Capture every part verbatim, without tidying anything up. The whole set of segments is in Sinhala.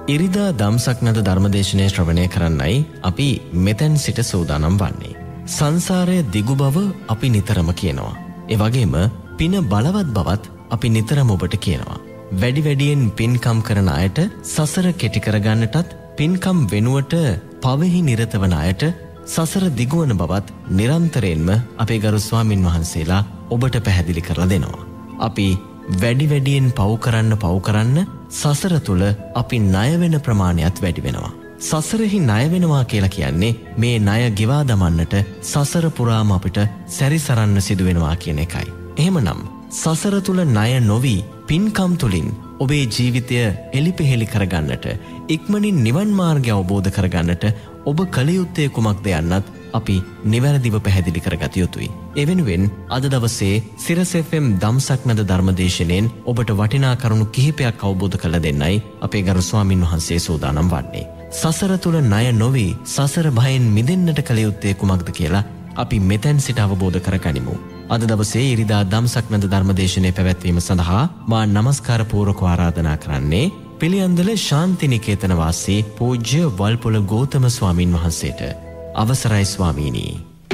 ඉරිදා දම්සක් නද ධර්මදේශනය ශ්‍රවණය කරන්නයි අපි මෙතැන් සිට සූදානම් වන්නේ. සංසාරය දිගු බව අපි නිතරම කියනවා. ඒ වගේම පින බලවත් බවත් අපි නිතරම ඔබට කියනවා. වැඩි වැඩියෙන් පින්කම් කරන අයට සසර කෙටි කරගන්නටත් පින්කම් වෙනුවට පවෙහි නිරත වන අයට සසර දිගුවන බවත් නිරන්තරයෙන්ම අපේ ගරු ස්වාමින් වහන්සේලා ඔබට පැහැදිලි කරලා දෙනවා. අපි වැඩි වැඩියෙන් පව් කරන්න පව් කරන්න සසර තුල අපි ණය වෙන ප්‍රමාණයත් වැඩි වෙනවා. සසරෙහි ණය වෙනවා කියලා කියන්නේ මේ ණය ගෙවා දමන්නට සසර පුරාම අපිට සැරිසරන්න සිදු වෙනවා කියන එකයි. එහෙමනම් සසර තුල ණය නොවි පින්කම් තුලින් ඔබේ ජීවිතය එලිපෙහෙලි කරගන්නට ඉක්මනින් නිවන් මාර්ගය අවබෝධ කරගන්නට ඔබ කල යුත්තේ කුමක්ද යන්නත් අපි නිවැරදිව පැහැදිලි කරගත යුතුයි. ඒ වෙනුවෙන් අද දවසේ සිරස් එෆ් එම් දම්සක් නද ධර්මදේශනයෙන් ඔබට වටිනා කරුණු කිහිපයක් අවබෝධ කරලා දෙන්නයි අපේ ගරු ස්වාමින් වහන්සේ සූදානම් වන්නේ. සසර තුල ණය නොවි සසර භයෙන් මිදෙන්නට කල යුත්තේ කුමක්ද කියලා අපි මෙතෙන් සිට අවබෝධ කරගනිමු. අද දවසේ ඉරිදා දම්සක් නද ධර්මදේශනය පැවැත්වීම සඳහා මා නමස්කාර පූර්වක ආරාධනා කරන්නේ පිළියන්දල ශාන්තිනිකේතන වාසී පූජ්‍ය වල්පොළ ගෞතම ස්වාමින් වහන්සේට. අවසරයි ස්වාමීනි.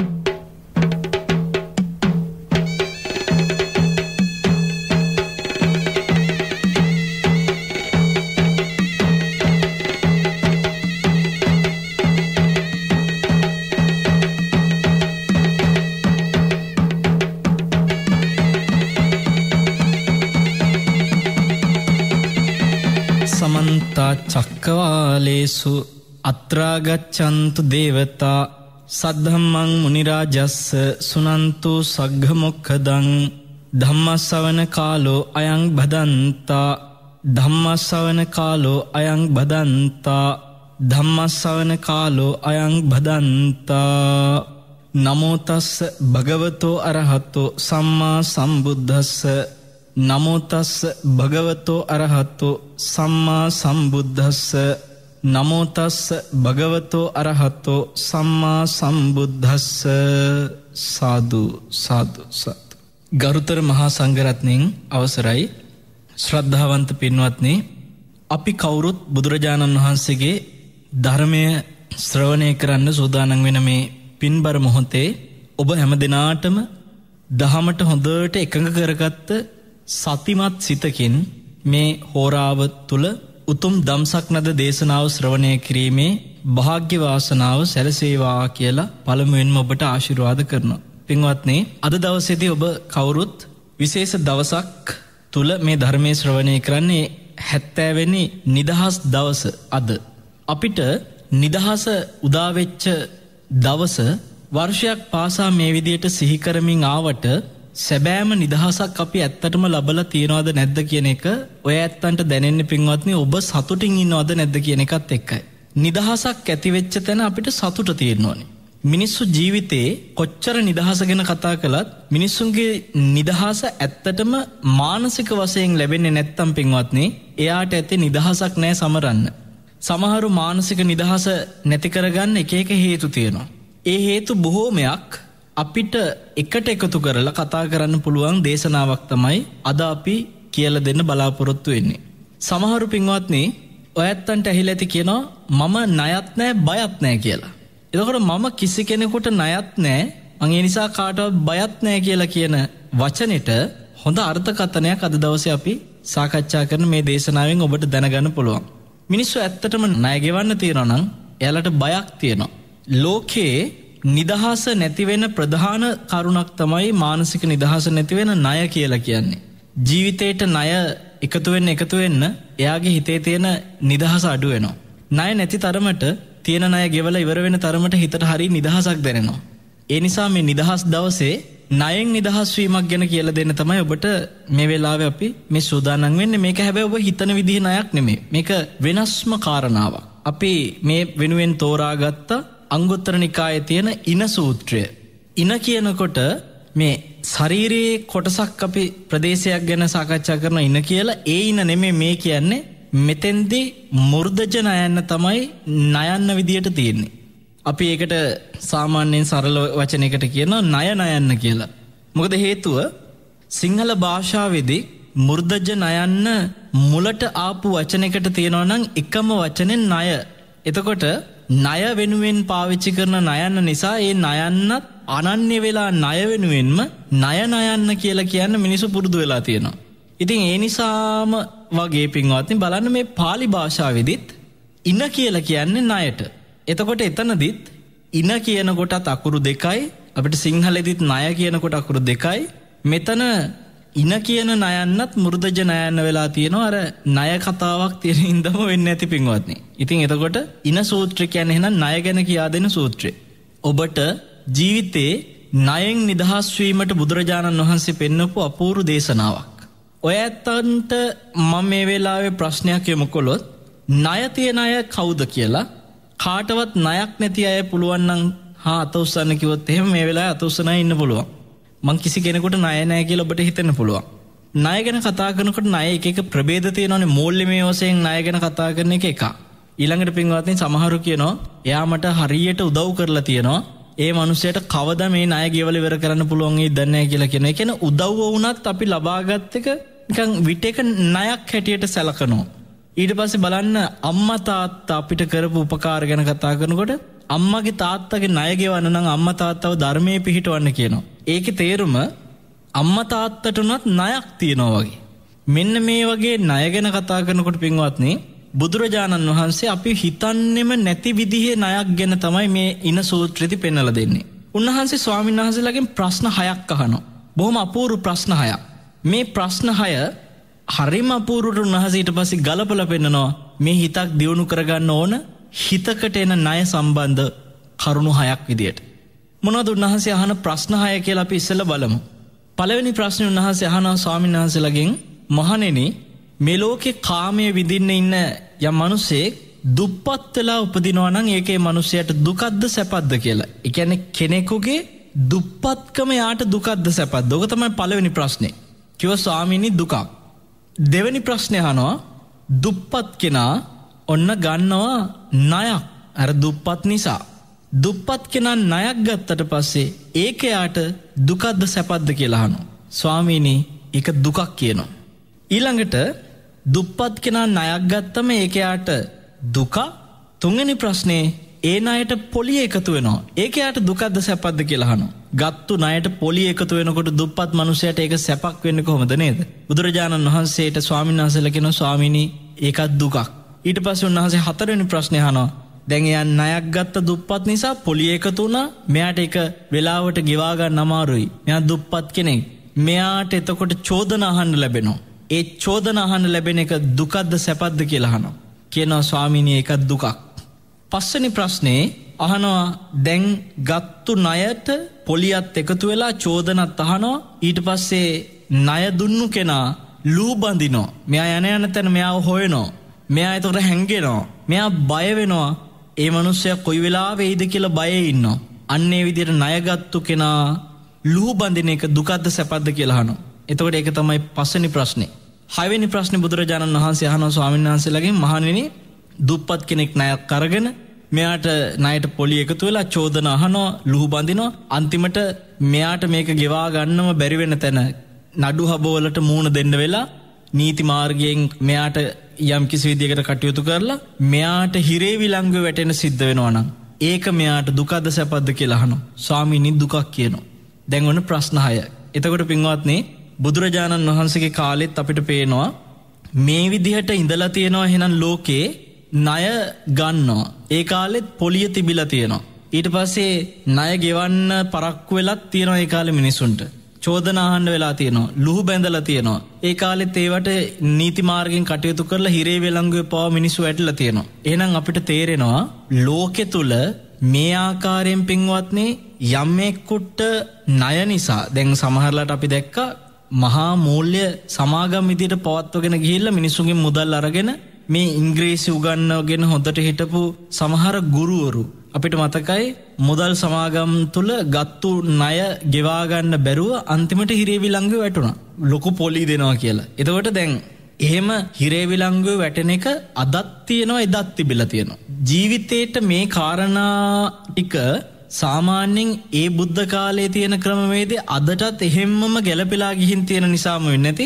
समन्ता चक्रवालेषु අත්‍රාගච්ඡන්තු දේවතා සද්ධම්මං මුනිරාජස්ස සුනන්තු සග්ගමොක්ඛදං ධම්මස්සවන කාලෝ අයං බදන්තා ධම්මස්සවන කාලෝ අයං බදන්තා ධම්මස්සවන කාලෝ අයං බදන්තා නමෝ තස්ස භගවතෝ අරහතෝ සම්මා සම්බුද්දස්ස නමෝ තස්ස භගවතෝ අරහතෝ සම්මා සම්බුද්දස්ස නමෝ තස්ස භගවතෝ අරහතෝ සම්මා සම්බුද්දස්ස. සාදු සාදු සාදු. ගරුතර මහා සංඝරත්නයන් අවසරයි. ශ්‍රද්ධාවන්ත පින්වත්නි, අපි කවුරුත් බුදුරජාණන් වහන්සේගේ ධර්මය ශ්‍රවණය කරන්න සූදානම් වෙන මේ පින්බර මොහොතේ ඔබ හැම දිනාටම දහමට හොඳට එකඟ කරගත්ත සතිමත් සිතකින් මේ හෝරාව තුල උතුම් දම්සක් නද දේශනාව ශ්‍රවණය කිරීමේ භාග්‍ය වාසනාව සැලසේවා කියලා පළමුවෙන්ම ඔබට ආශිර්වාද කරනවා. පින්වත්නි, අද දවසේදී ඔබ කවුරුත් විශේෂ දවසක් තුල මේ ධර්මයේ ශ්‍රවණය කරන්නේ හැත්තෑ වෙනි නිදහස් දවස. අද අපිට නිදහස උදා වෙච්ච දවස වර්ෂයක් පාසා මේ විදියට සිහි කරමින් ආවට සැබෑම නිදහසක් අපි ඇත්තටම ලබලා තියනවද නැද්ද කියන එක ඔය ඇත්තන්ට දැනෙන්නේ පින්වත්නි, ඔබ සතුටින් ඉන්නවද නැද්ද කියන එකත් එක්කයි. නිදහසක් ඇති වෙච්ච තැන අපිට සතුට තියෙන්න ඕනේ. මිනිස්සු ජීවිතේ කොච්චර නිදහස ගැන කතා කළත් මිනිස්සුන්ගේ නිදහස ඇත්තටම මානසික වශයෙන් ලැබෙන්නේ නැත්තම් පින්වත්නි, එයාට ඇති නිදහසක් නැහැ සමරන්න. සමහරු මානසික නිදහස නැති කරගන්න එක එක හේතු තියෙනවා. ඒ හේතු බොහෝමයක් අපිට එකට එකතු කරලා කතා කරන්න පුළුවන් දේශනාවක් තමයි අද අපි කියලා දෙන්න බලාපොරොත්තු වෙන්නේ. සමහරු පින්වත්නි, ඔයත්තන්ට ඇහිලා ඇති කියනවා මම ණයත් නැහැ බයත් නැහැ කියලා. එතකොට මම කිසි කෙනෙකුට ණයත් නැහැ, මං ඒ නිසා කාටවත් බයත් නැහැ කියලා කියන වචනෙට හොඳ අර්ථකථනයක් අද දවසේ අපි සාකච්ඡා කරන මේ දේශනාවෙන් ඔබට දැනගන්න පුළුවන්. මිනිස්සු ඇත්තටම ණය ගෙවන්න තියනවා නම් එයාලට බයක් තියෙනවා. ලෝකේ නිදහස නැති වෙන ප්‍රධාන කරුණක් තමයි මානසික නිදහස නැති වෙන ණය කියලා කියන්නේ. ජීවිතේට ණය එකතු වෙන්න එකතු වෙන්න එයාගේ හිතේ තියෙන නිදහස අඩු වෙනවා. ණය නැති තරමට තියෙන ණය ගෙවලා ඉවර වෙන තරමට හිතට හරි නිදහසක් දැනෙනවා. ඒ නිසා මේ නිදහස් දවසේ ණයෙන් නිදහස් වීමක් ගැන කියලා දෙන්න තමයි ඔබට මේ වෙලාවේ අපි මේ සූදානම් වෙන්නේ. මේක හැබැයි ඔබ හිතන විදිහේ ණයක් නෙමෙයි. මේක වෙනස්ම කාරණාවක්. අපි මේ වෙනුවෙන් තෝරාගත්ත අංගුත්තර නිකායේ තියෙන ඉන සූත්‍රය. ඉන කියනකොට මේ ශරීරයේ කොටසක් අපි ප්‍රදේශයක් ගැන සාකච්ඡා කරන ඉන කියලා. ඒ ඉන නෙමෙයි මේ කියන්නේ. මෙතෙන්දී මුර්ධජ නයන්න තමයි නයන්න විදියට තියෙන්නේ. අපි ඒකට සාමාන්‍යයෙන් සරල වචනයකට කියනවා ණය නයන්න කියලා. මොකද හේතුව සිංහල භාෂාවේදී මුර්ධජ ණයන්න මුලට ආපු වචනයකට තියෙනවා නම් එකම වචනේ ණය. එතකොට ණය වෙනුවෙන් පාවිච්චි කරන ණයන්න නිසා ඒ ණයන්නත් අනන්‍ය වෙලා ණය වෙනුවෙන්ම ණය ණයන්න කියලා කියන්න මිනිස්සු පුරුදු වෙලා තියෙනවා. ඉතින් ඒ නිසාම වගේ පින්වත්නි බලන්න මේ pāli භාෂාවෙදිත් ඉන කියලා කියන්නේ ණයට. එතකොට එතනදිත් ඉන කියන කොටත් අකුරු දෙකයි, අපිට සිංහලෙදිත් ණය කියන කොට අකුරු දෙකයි. මෙතන ඉන කියන ණයන්නත් මුර්ධජ ණයන්න වෙලා තියෙනවා අර ණය කතාවක් තියෙන ඉඳම වෙන්නේ නැති පින්වත්නි. ඉතින් එතකොට ඉන සූත්‍රය කියන්නේ එහෙනම් ණය ගැන කියා දෙන සූත්‍රය. ඔබට ජීවිතේ ණයෙන් නිදහස් වීමට බුදුරජාණන් වහන්සේ පෙන්වපු අපූර්ව දේශනාවක්. ඔය ඇත්තන්ට මම මේ වෙලාවේ ප්‍රශ්නයක් යොමු කළොත් ණය තියන අය කවුද කියලා කාටවත් ණයක් නැති අය පුළුවන් නම් හා අත උස්සන්න කිව්වොත් එහෙම මේ වෙලාවේ අත උස්සන අය ඉන්න පුළුවන්. මං කිසි කෙනෙකුට ණය නැහැ කියලා ඔබට හිතෙන්න පුළුවන්. ණය ගැන කතා කරනකොට ණය එක එක ප්‍රභේද තියෙනවානේ. මූල්‍යමය වශයෙන් ණය ගැන කතා කරන එක එක. ඊළඟට පින්වත්නි සමහරු කියනවා එයා මට හරියට උදව් කරලා තියෙනවා. ඒ මනුස්සයට කවදා මේ ණය ගෙවල ඉවර කරන්න පුළුවන් වෙයිද දන්නේ නැහැ කියලා කියනවා. ඒ කියන්නේ උදව්ව වුණත් අපි ලබාගත් එක නිකන් විටේක ණයක් හැටියට සැලකනවා. ඊට පස්සේ බලන්න අම්මා තාත්තා අපිට කරපු උපකාර ගැන කතා කරනකොට අම්මගේ තාත්තගේ ණය ගෙවන්න නම් අම්මා තාත්තව ධර්මයේ පිහිටවන්න කියනවා. ඒකේ තේරුම අම්මා තාත්තට උනත් ණයක් තියනවා වගේ. මෙන්න මේ වගේ ණය ගැන කතා කරනකොට පින්වත්නි බුදුරජාණන් වහන්සේ අපි හිතන්නෙම නැති විදිහේ ණයක් ගැන තමයි මේ ඉන සූත්‍රෙදි පෙන්වලා දෙන්නේ. උන්වහන්සේ ස්වාමීන් වහන්සේලාගෙන් ප්‍රශ්න හයක් අහනවා. බොහොම අපූර්ව ප්‍රශ්න හයක්. මේ ප්‍රශ්න හය හරිම අපූර්වට උන්වහන්සේ ඊට පස්සේ ගලපලා පෙන්නනවා මේ හිතක් දියුණු කරගන්න ඕන හිතකට එන ණය සම්බන්ධ කරුණු හයක් විදියට. මොනවද උන්වහන්සේ අහන ප්‍රශ්න හය කියලා අපි ඉස්සෙල්ලා බලමු. පළවෙනි ප්‍රශ්නේ උන්වහන්සේ අහනවා ස්වාමීන් වහන්සේලාගෙන් මහණෙනි මේ ලෝකේ කාමයේ විඳින්න ඉන්න යම් මිනිසෙක් දුප්පත් වෙලා උපදිනවා නම් ඒකේ මිනිසයාට දුකක්ද සැපක්ද කියලා. ඒ කියන්නේ කෙනෙකුගේ දුප්පත්කම යාට දුකක්ද සැපක්ද? ඔක තමයි පළවෙනි ප්‍රශ්නේ. කිව්ව ස්වාමීනි දුකක්. දෙවෙනි ප්‍රශ්නේ අහනවා දුප්පත් කෙනා ඔන්න ගන්නවා ණයක් අර දුප්පත් නිසා. දුප්පත් කෙනා ණයක් ගත්තට පස්සේ ඒක යාට දුකක්ද සැපක්ද කියලා අහනවා. ස්වාමීනි ඒක දුකක් කියනවා. ඊළඟට දුප්පත් කෙනා ණයක් ගත්තම ඒක යාට දුක. තුන්වෙනි ප්‍රශ්නේ ඒ ණයට පොලිය එකතු වෙනවා. ඒක යාට දුකක්ද සැපක්ද කියලා අහනවා. ගත්තු ණයට පොලිය එකතු වෙනකොට දුප්පත් මිනිසයාට ඒක සැපක් වෙන්නේ කොහොමද නේද? බුදුරජාණන් වහන්සේට ස්වාමීන් වහන්සේලා කියනවා ස්වාමීනි ඒකත් දුකක්. ඊට පස්සේ උන්වහන්සේ හතරවෙනි ප්‍රශ්නේ අහනවා දැන් එයා ණයක් ගත්ත දුප්පත් නිසා පොලිය එකතු වුණා. මෙයාට ඒක වෙලාවට ගෙවා ගන්න අමාරුයි. මෙයා දුප්පත් කෙනෙක්. මෙයාට එතකොට චෝදන අහන්න ලැබෙනවා. ඒ චෝදන අහන්න ලැබෙන එක දුකක්ද සැපක්ද කියලා අහනවා. කියනවා ස්වාමීනි ඒකත් දුකක්. පස්වෙනි ප්‍රශ්නේ අහනවා දැන් ගත්තු ණයට පොලියත් එකතු වෙලා චෝදනත් අහනවා. ඊට පස්සේ ණය දුන්නු කෙනා ලූ බඳිනවා. මෙයා යන යන තැන මෙයාව හොයනවා. මෙයා එතකොට හැංගෙනවා. මෙයා බය වෙනවා. ඒ මිනිස්සයා කොයි වෙලාවෙයිද කියලා බයේ ඉන්නවා. අන්න ඒ විදිහට ණයගත්තු කෙනා ලූ බඳින එක දුකක්ද සැපක්ද කියලා අහනවා. එතකොට ඒක තමයි පස්වෙනි ප්‍රශ්නේ. හයවෙනි ප්‍රශ්නේ බුදුරජාණන් වහන්සේ අහනවා ස්වාමීන් වහන්සේලාගෙන් මහණෙනි දුප්පත් කෙනෙක් ණයක් අරගෙන මෙයාට ණයට පොලිය එකතු වෙලා චෝදන අහනවා ලූ බඳිනවා. අන්තිමට මෙයාට මේක ගෙවා ගන්නම බැරි වෙන තැන නඩු හබවලට මූණ දෙන්න වෙලා නීති මාර්ගයෙන් මෙයාට යම් කිසි විදියකට කටයුතු කරලා මෙයාට හිරේ විලංගුවේ වැටෙන සිද්ධ වෙනවා නම් ඒක මෙයාට දුකද සැපද කියලා අහනවා. ස්වාමීනි දුකක් කියනවා. දැන් ඔන්න ප්‍රශ්න හය. එතකොට පින්වත්නි බුදුරජාණන් වහන්සේගේ කාලෙත් අපිට පේනවා මේ විදිහට ඉඳලා තියෙනවා එහෙනම් ලෝකේ ණය ගන්නවා. ඒ කාලෙත් පොලිය තිබිලා තියෙනවා. ඊට පස්සේ ණය ගෙවන්න පරක්කු වෙලත් තියෙනවා ඒ කාලේ මිනිසුන්ට. චෝදන අහන්න වෙලා තියෙනවා. ලුහු බැඳලා තියෙනවා. ඒ කාලෙත් ඒවට නීති මාර්ගයෙන් කටයුතු කරලා හිරේ වෙලංගුවේ පව මිනිස්සු වැටලා තියෙනවා. එහෙනම් අපිට තේරෙනවා ලෝකෙ තුල මේ ආකාරයෙන් පින්වත්නි යම්ෙකුට ණය නිසා දැන් සමහරලාට අපි දැක්කා මහා මූල්‍ය සමාගම් විදියට පවත්වගෙන ගිහිල්ලා මිනිස්සුන්ගෙන් මුදල් අරගෙන මේ ඉංග්‍රීසි උගන්වගෙන හොඳට හිටපු සමහර ගුරුවරු අපිට මතකයි මුදල් සමාගම් තුල ගත්තු ණය ගෙවා ගන්න බැරුව අන්තිමට හිරේ විලංගුවේ වැටුණා. ලොකු පොලි දෙනවා කියලා. එතකොට දැන් එහෙම හිරේ විලංගුවේ වැටෙන එක අදත් තියෙනවා එදත් තිබිලා තියෙනවා. ජීවිතේට මේ කාරණා ටික සාමාන්‍යයෙන් ඒ බුද්ධ කාලයේ තියෙන ක්‍රමවේදේ අදටත් එහෙම්මම ගැලපෙලා ගිහින් තියෙන නිසාම වෙන්නේ නැති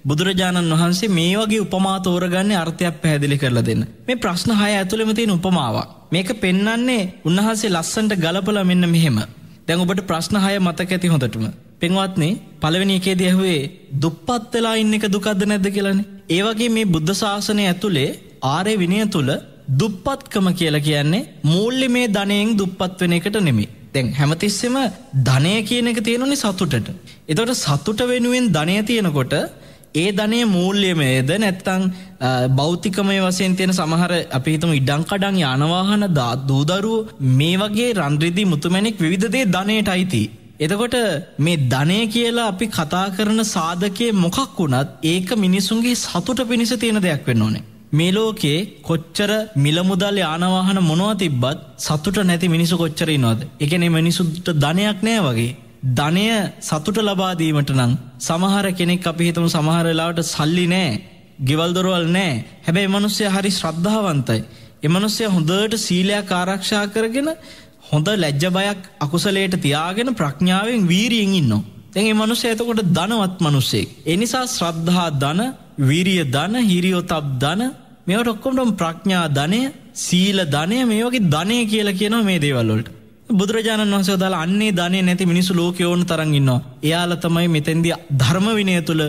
බුදුරජාණන් වහන්සේ මේ වගේ උපමා තෝරගන්නේ අර්ථයක් පැහැදිලි කරලා දෙන්න. මේ ප්‍රශ්න හය ඇතුළෙම තියෙන උපමාවක්. මේක පෙන්වන්නේ උන්වහන්සේ ලස්සනට ගලපලා මෙන්න මෙහෙම. දැන් ඔබට ප්‍රශ්න හය මතක ඇති හොඳටම. පින්වත්නි, පළවෙනි එකේදී ඇහුවේ දුප්පත් වෙලා ඉන්න එක දුකද නැද්ද කියලානේ. ඒ වගේ මේ බුද්ධ ශාසනය ඇතුලේ ආර්ය විනය තුල දුප්පත්කම කියලා කියන්නේ මූල්‍යමය ධනයෙන් දුප්පත් වෙන එකට නෙමෙයි. දැන් හැමතිස්සෙම ධනය කියන එක තියෙනුනේ සතුටට. ඒතකොට සතුට වෙනුවෙන් ධනය තියෙනකොට ඒ ධනය මූල්‍යමයද නැත්නම් භෞතිකමය වශයෙන් තියෙන සමහර අපි හිතමු ඉඩම් කඩම් යාන වාහන දූදරුවෝ මේ වගේ රන් රිදී මුතුමැණික් විවිධ දේ ධනයට අයිති. එතකොට මේ ධනය කියලා අපි කතා කරන සාධකයේ මොකක් වුණත් ඒක මිනිසුන්ගේ සතුට පිණිස තියෙන දෙයක් වෙන්න ඕනේ. මේ ලෝකේ කොච්චර මිල මුදල් යාන වාහන මොනවා තිබ්බත් සතුට නැති මිනිස්සු කොච්චර ඉන්නවද? ඒ කියන්නේ මිනිසුන්ට ධනයක් නැහැ වගේ. ධනය සතුට ලබා දීමට නම් සමහර කෙනෙක් අපි හිතමු සමහර වෙලාවට සල්ලි නැහැ, ගෙවල් දොරවල් නැහැ. හැබැයි මිනිස්සයා හරි ශ්‍රද්ධාවන්තයි. ඒ මිනිස්සයා හොඳට සීලයක් ආරක්ෂා කරගෙන හොඳ ලැජ්ජ බයක් අකුසලයට තියාගෙන ප්‍රඥාවෙන් වීරියෙන් ඉන්නවා. දැන් මේ මිනිස්සයා එතකොට ධනවත් මිනිස්සෙක්. ඒ නිසා ශ්‍රද්ධා ධන, වීරිය ධන, හිරියොතප් ධන, මේවට ඔක්කොම ප්‍රඥා ධනය, සීල ධනය, මේ වගේ ධනය කියලා කියනවා මේ දේවල් වලට. බුදුරජාණන් වහන්සේ දාලා අන්නේ ධනෙ නැති මිනිස්සු ලෝකේ ඕන තරම් ඉන්නවා. එයාලා තමයි මෙතෙන්දී ධර්ම විනය තුල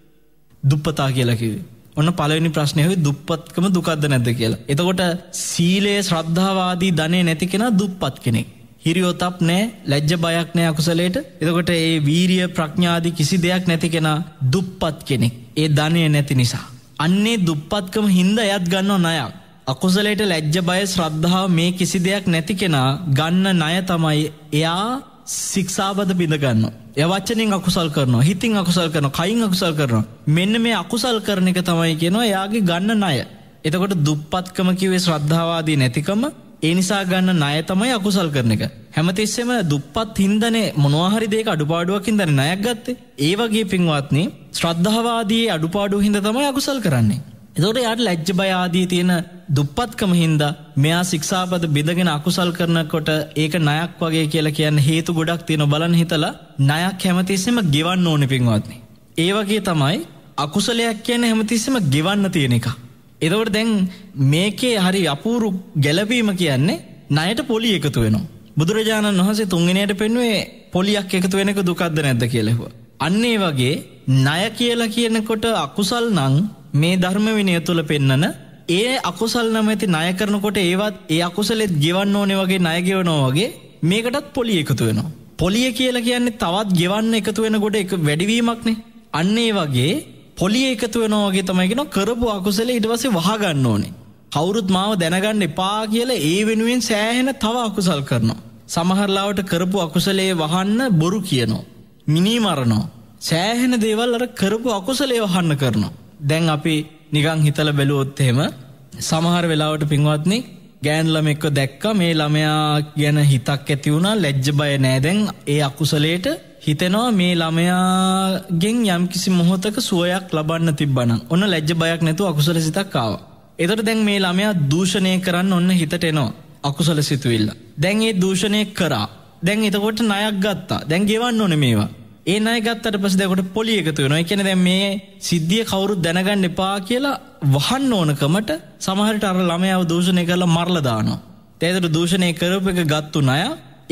දුප්පතා කියලා කිව්වේ. ඔන්න පළවෙනි ප්‍රශ්නේ හොයි දුප්පත්කම දුකක්ද නැද්ද කියලා. එතකොට සීලය, ශ්‍රද්ධාව ආදී ධනෙ නැති කෙනා දුප්පත් කෙනෙක්. හිරියොතප් නැහැ, ලැජ්ජ බයක් නැහැ අකුසලයට. එතකොට ඒ වීරිය, ප්‍රඥා ආදී කිසි දෙයක් නැති කෙනා දුප්පත් කෙනෙක්. ඒ ධනෙ නැති නිසා. අන්නේ දුප්පත්කම හින්දා එයත් ගන්නව ණයක්. අකුසලයට ලැජ්ජ බය ශ්‍රද්ධාව මේ කිසි දෙයක් නැති කෙනා ගන්න ණය තමයි එයා ශික්ෂාපද බිඳ ගන්නවා. එයා වචනෙන් අකුසල් කරනවා, හිතින් අකුසල් කරනවා, කයින් අකුසල් කරනවා. මෙන්න මේ අකුසල් කරන එක තමයි කියනවා එයාගේ ගන්න ණය. එතකොට දුප්පත්කම කිව්වේ ශ්‍රද්ධාව ආදී නැතිකම. ඒ නිසා ගන්න ණය තමයි අකුසල් කරන එක. හැමතිස්සෙම දුප්පත් හින්දානේ මොනවා හරි දෙයක අඩුපාඩුවක් හින්දානේ ණයක් ගත්තේ. ඒ වගේ පින්වත්නි ශ්‍රද්ධාව ආදී අඩුපාඩු හින්දා තමයි අකුසල් කරන්නේ. එතකොට යාට ලැජ්ජ බය ආදී තියෙන දුප්පත්කම හින්දා මෙයා ශික්ෂාපද බිඳගෙන අකුසල් කරනකොට ඒක ණයක් වගේ කියලා කියන්නේ හේතු ගොඩක් තියෙනවා. බලන්න හිතලා ණයක් හැමතිස්සෙම ගෙවන්න ඕනේ පින්වත්නි. ඒ වගේ තමයි අකුසලයක් කියන්නේ හැමතිස්සෙම ගෙවන්න තියෙන එක. එතකොට දැන් මේකේ හරි අපූර්ව ගැළපීම කියන්නේ ණයට පොලි එකතු වෙනවා. බුදුරජාණන් වහන්සේ තුන්වෙනියට පෙන්වුවේ පොලියක් එකතු වෙන එක දුකක්ද නැද්ද කියලා ඇහුවා. අන්න ඒ වගේ ණය කියලා කියනකොට අකුසල් නම් මේ ධර්ම විනය තුල පෙන්නන ඒ අකුසල් නැමැති ණය කරනකොට ඒවත් ඒ අකුසලෙත් ගෙවන්න ඕනේ වගේ ණය ගෙවනවා වගේ මේකටත් පොලි එකතු වෙනවා. පොලිය කියලා කියන්නේ තවත් ගෙවන්න එකතු වෙනකොට ඒක වැඩිවීමක්නේ. අන්න ඒ වගේ පොලිය එකතු වෙනවා වගේ තමයි කියනවා කරපු අකුසලෙ ඊට පස්සේ වහ ගන්න ඕනේ. කවුරුත් මාව දැනගන්න එපා කියලා ඒ වෙනුවෙන් සෑහෙන තව අකුසල් කරනවා. සමහර ලාවට කරපු අකුසලයේ වහන්න බොරු කියනවා, මිනී මරනවා, සෑහෙන දේවල් අර කරපු අකුසලයේ වහන්න කරනවා. දැන් අපි නිකන් හිතලා බැලුවොත් එහෙම සමහර වෙලාවට පින්වත්නි ගෑන් ළමෙක්ව දැක්කා, මේ ළමයා ගැන හිතක් ඇති වුණා, ලැජ්ජ බය නැහැ. දැන් ඒ අකුසලයට හිතෙනවා මේ ළමයාගෙන් යම්කිසි මොහොතක සුවයක් ලබන්න තිබ්බනම් ඔන්න ලැජ්ජ බයක් නැතුව අකුසල සිතක් ආවා. එතකොට දැන් මේ ළමයා දූෂණය කරන්න ඔන්න හිතට එනවා අකුසල සිතුවිල්ල. දැන් ඒ දූෂණය කරා. දැන් එතකොට ණයක් ගත්තා. දැන් ගෙවන්න ඕනේ මේවා. ඒ ණය ගත්තට පස්සේ දැන් කොට පොලි එකතු වෙනවා. ඒ කියන්නේ දැන් මේ සිද්ධිය කවුරුත් දැනගන්න එපා කියලා වහන්න ඕනකමට සමහරට අර ළමයාව දූෂණය කරලා මරලා දානවා. ඒතර දූෂණය කරපු එක ගත්තු ණය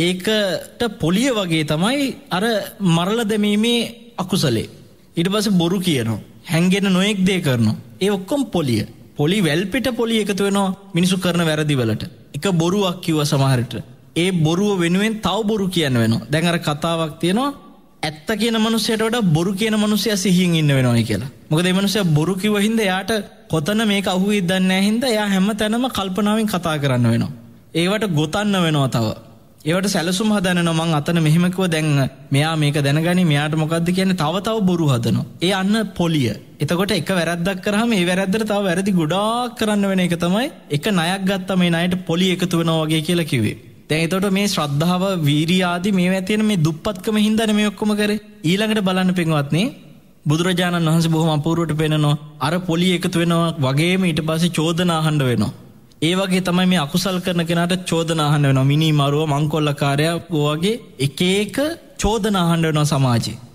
ඒකට පොලිය වගේ තමයි අර මරලා දැමීමේ අකුසලේ. ඊට පස්සේ බොරු කියනවා, හැංගෙන නොඑක් දේ කරනවා. ඒ ඔක්කොම පොලිය. පොලි වැල්පිට පොලි එකතු වෙනවා මිනිසු කරන වැරදි වලට. එක බොරුවක් කිව්වා සමහරට. ඒ බොරුව වෙනුවෙන් තව බොරු කියන්න වෙනවා. දැන් අර කතාවක් තියෙනවා ඇත්ත කියන මනුස්සයට වඩා බොරු කියන මනුස්සයා සිහියෙන් ඉන්න වෙනවයි කියලා. මොකද මේ මනුස්සයා බොරු කිව්ව හින්දා එයාට කොතන මේක අහුවෙයිද දන්නේ නැහැ හින්දා එයා හැම තැනම කල්පනාවෙන් කතා කරන්න වෙනවා. ඒවට ගොතන්න වෙනවා තව. ඒවට සැලසුම් හදනවා මං අතන මෙහෙම කිව්ව දැන් මෙයා මේක දැනගනි මෙයාට මොකද්ද කියන්නේ තව තව බොරු හදනවා. ඒ අන්න පොලිය. එතකොට එක වැරද්දක් කරාම ඒ වැරද්දට තව වැරදි ගොඩාක් කරන්න වෙන එක තමයි එක ණයක් ගත්තා මේ ණයට පොලි එකතු වෙනවා වගේ කියලා කිව්වේ. දැන් එතකොට මේ ශ්‍රද්ධාව, වීරිය ආදී මේවා තියෙන මේ දුප්පත්කම හින්දානේ මේ ඔක්කොම කරේ. ඊළඟට බලන්න පින්වත්නි බුදුරජාණන් වහන්සේ බොහොම අපූර්වට පෙන්නනවා අර පොලි එකතු වෙනවා වගේම ඊට පස්සේ චෝදනා අහන්න වෙනවා. ඒ වගේ තමයි මේ අකුසල් කරන කෙනාට චෝදනා අහන්න වෙනවා. මිනි මරුව, මංකොල්ලකාරයා වගේ එක එක චෝදනා අහන්න වෙනවා සමාජේ.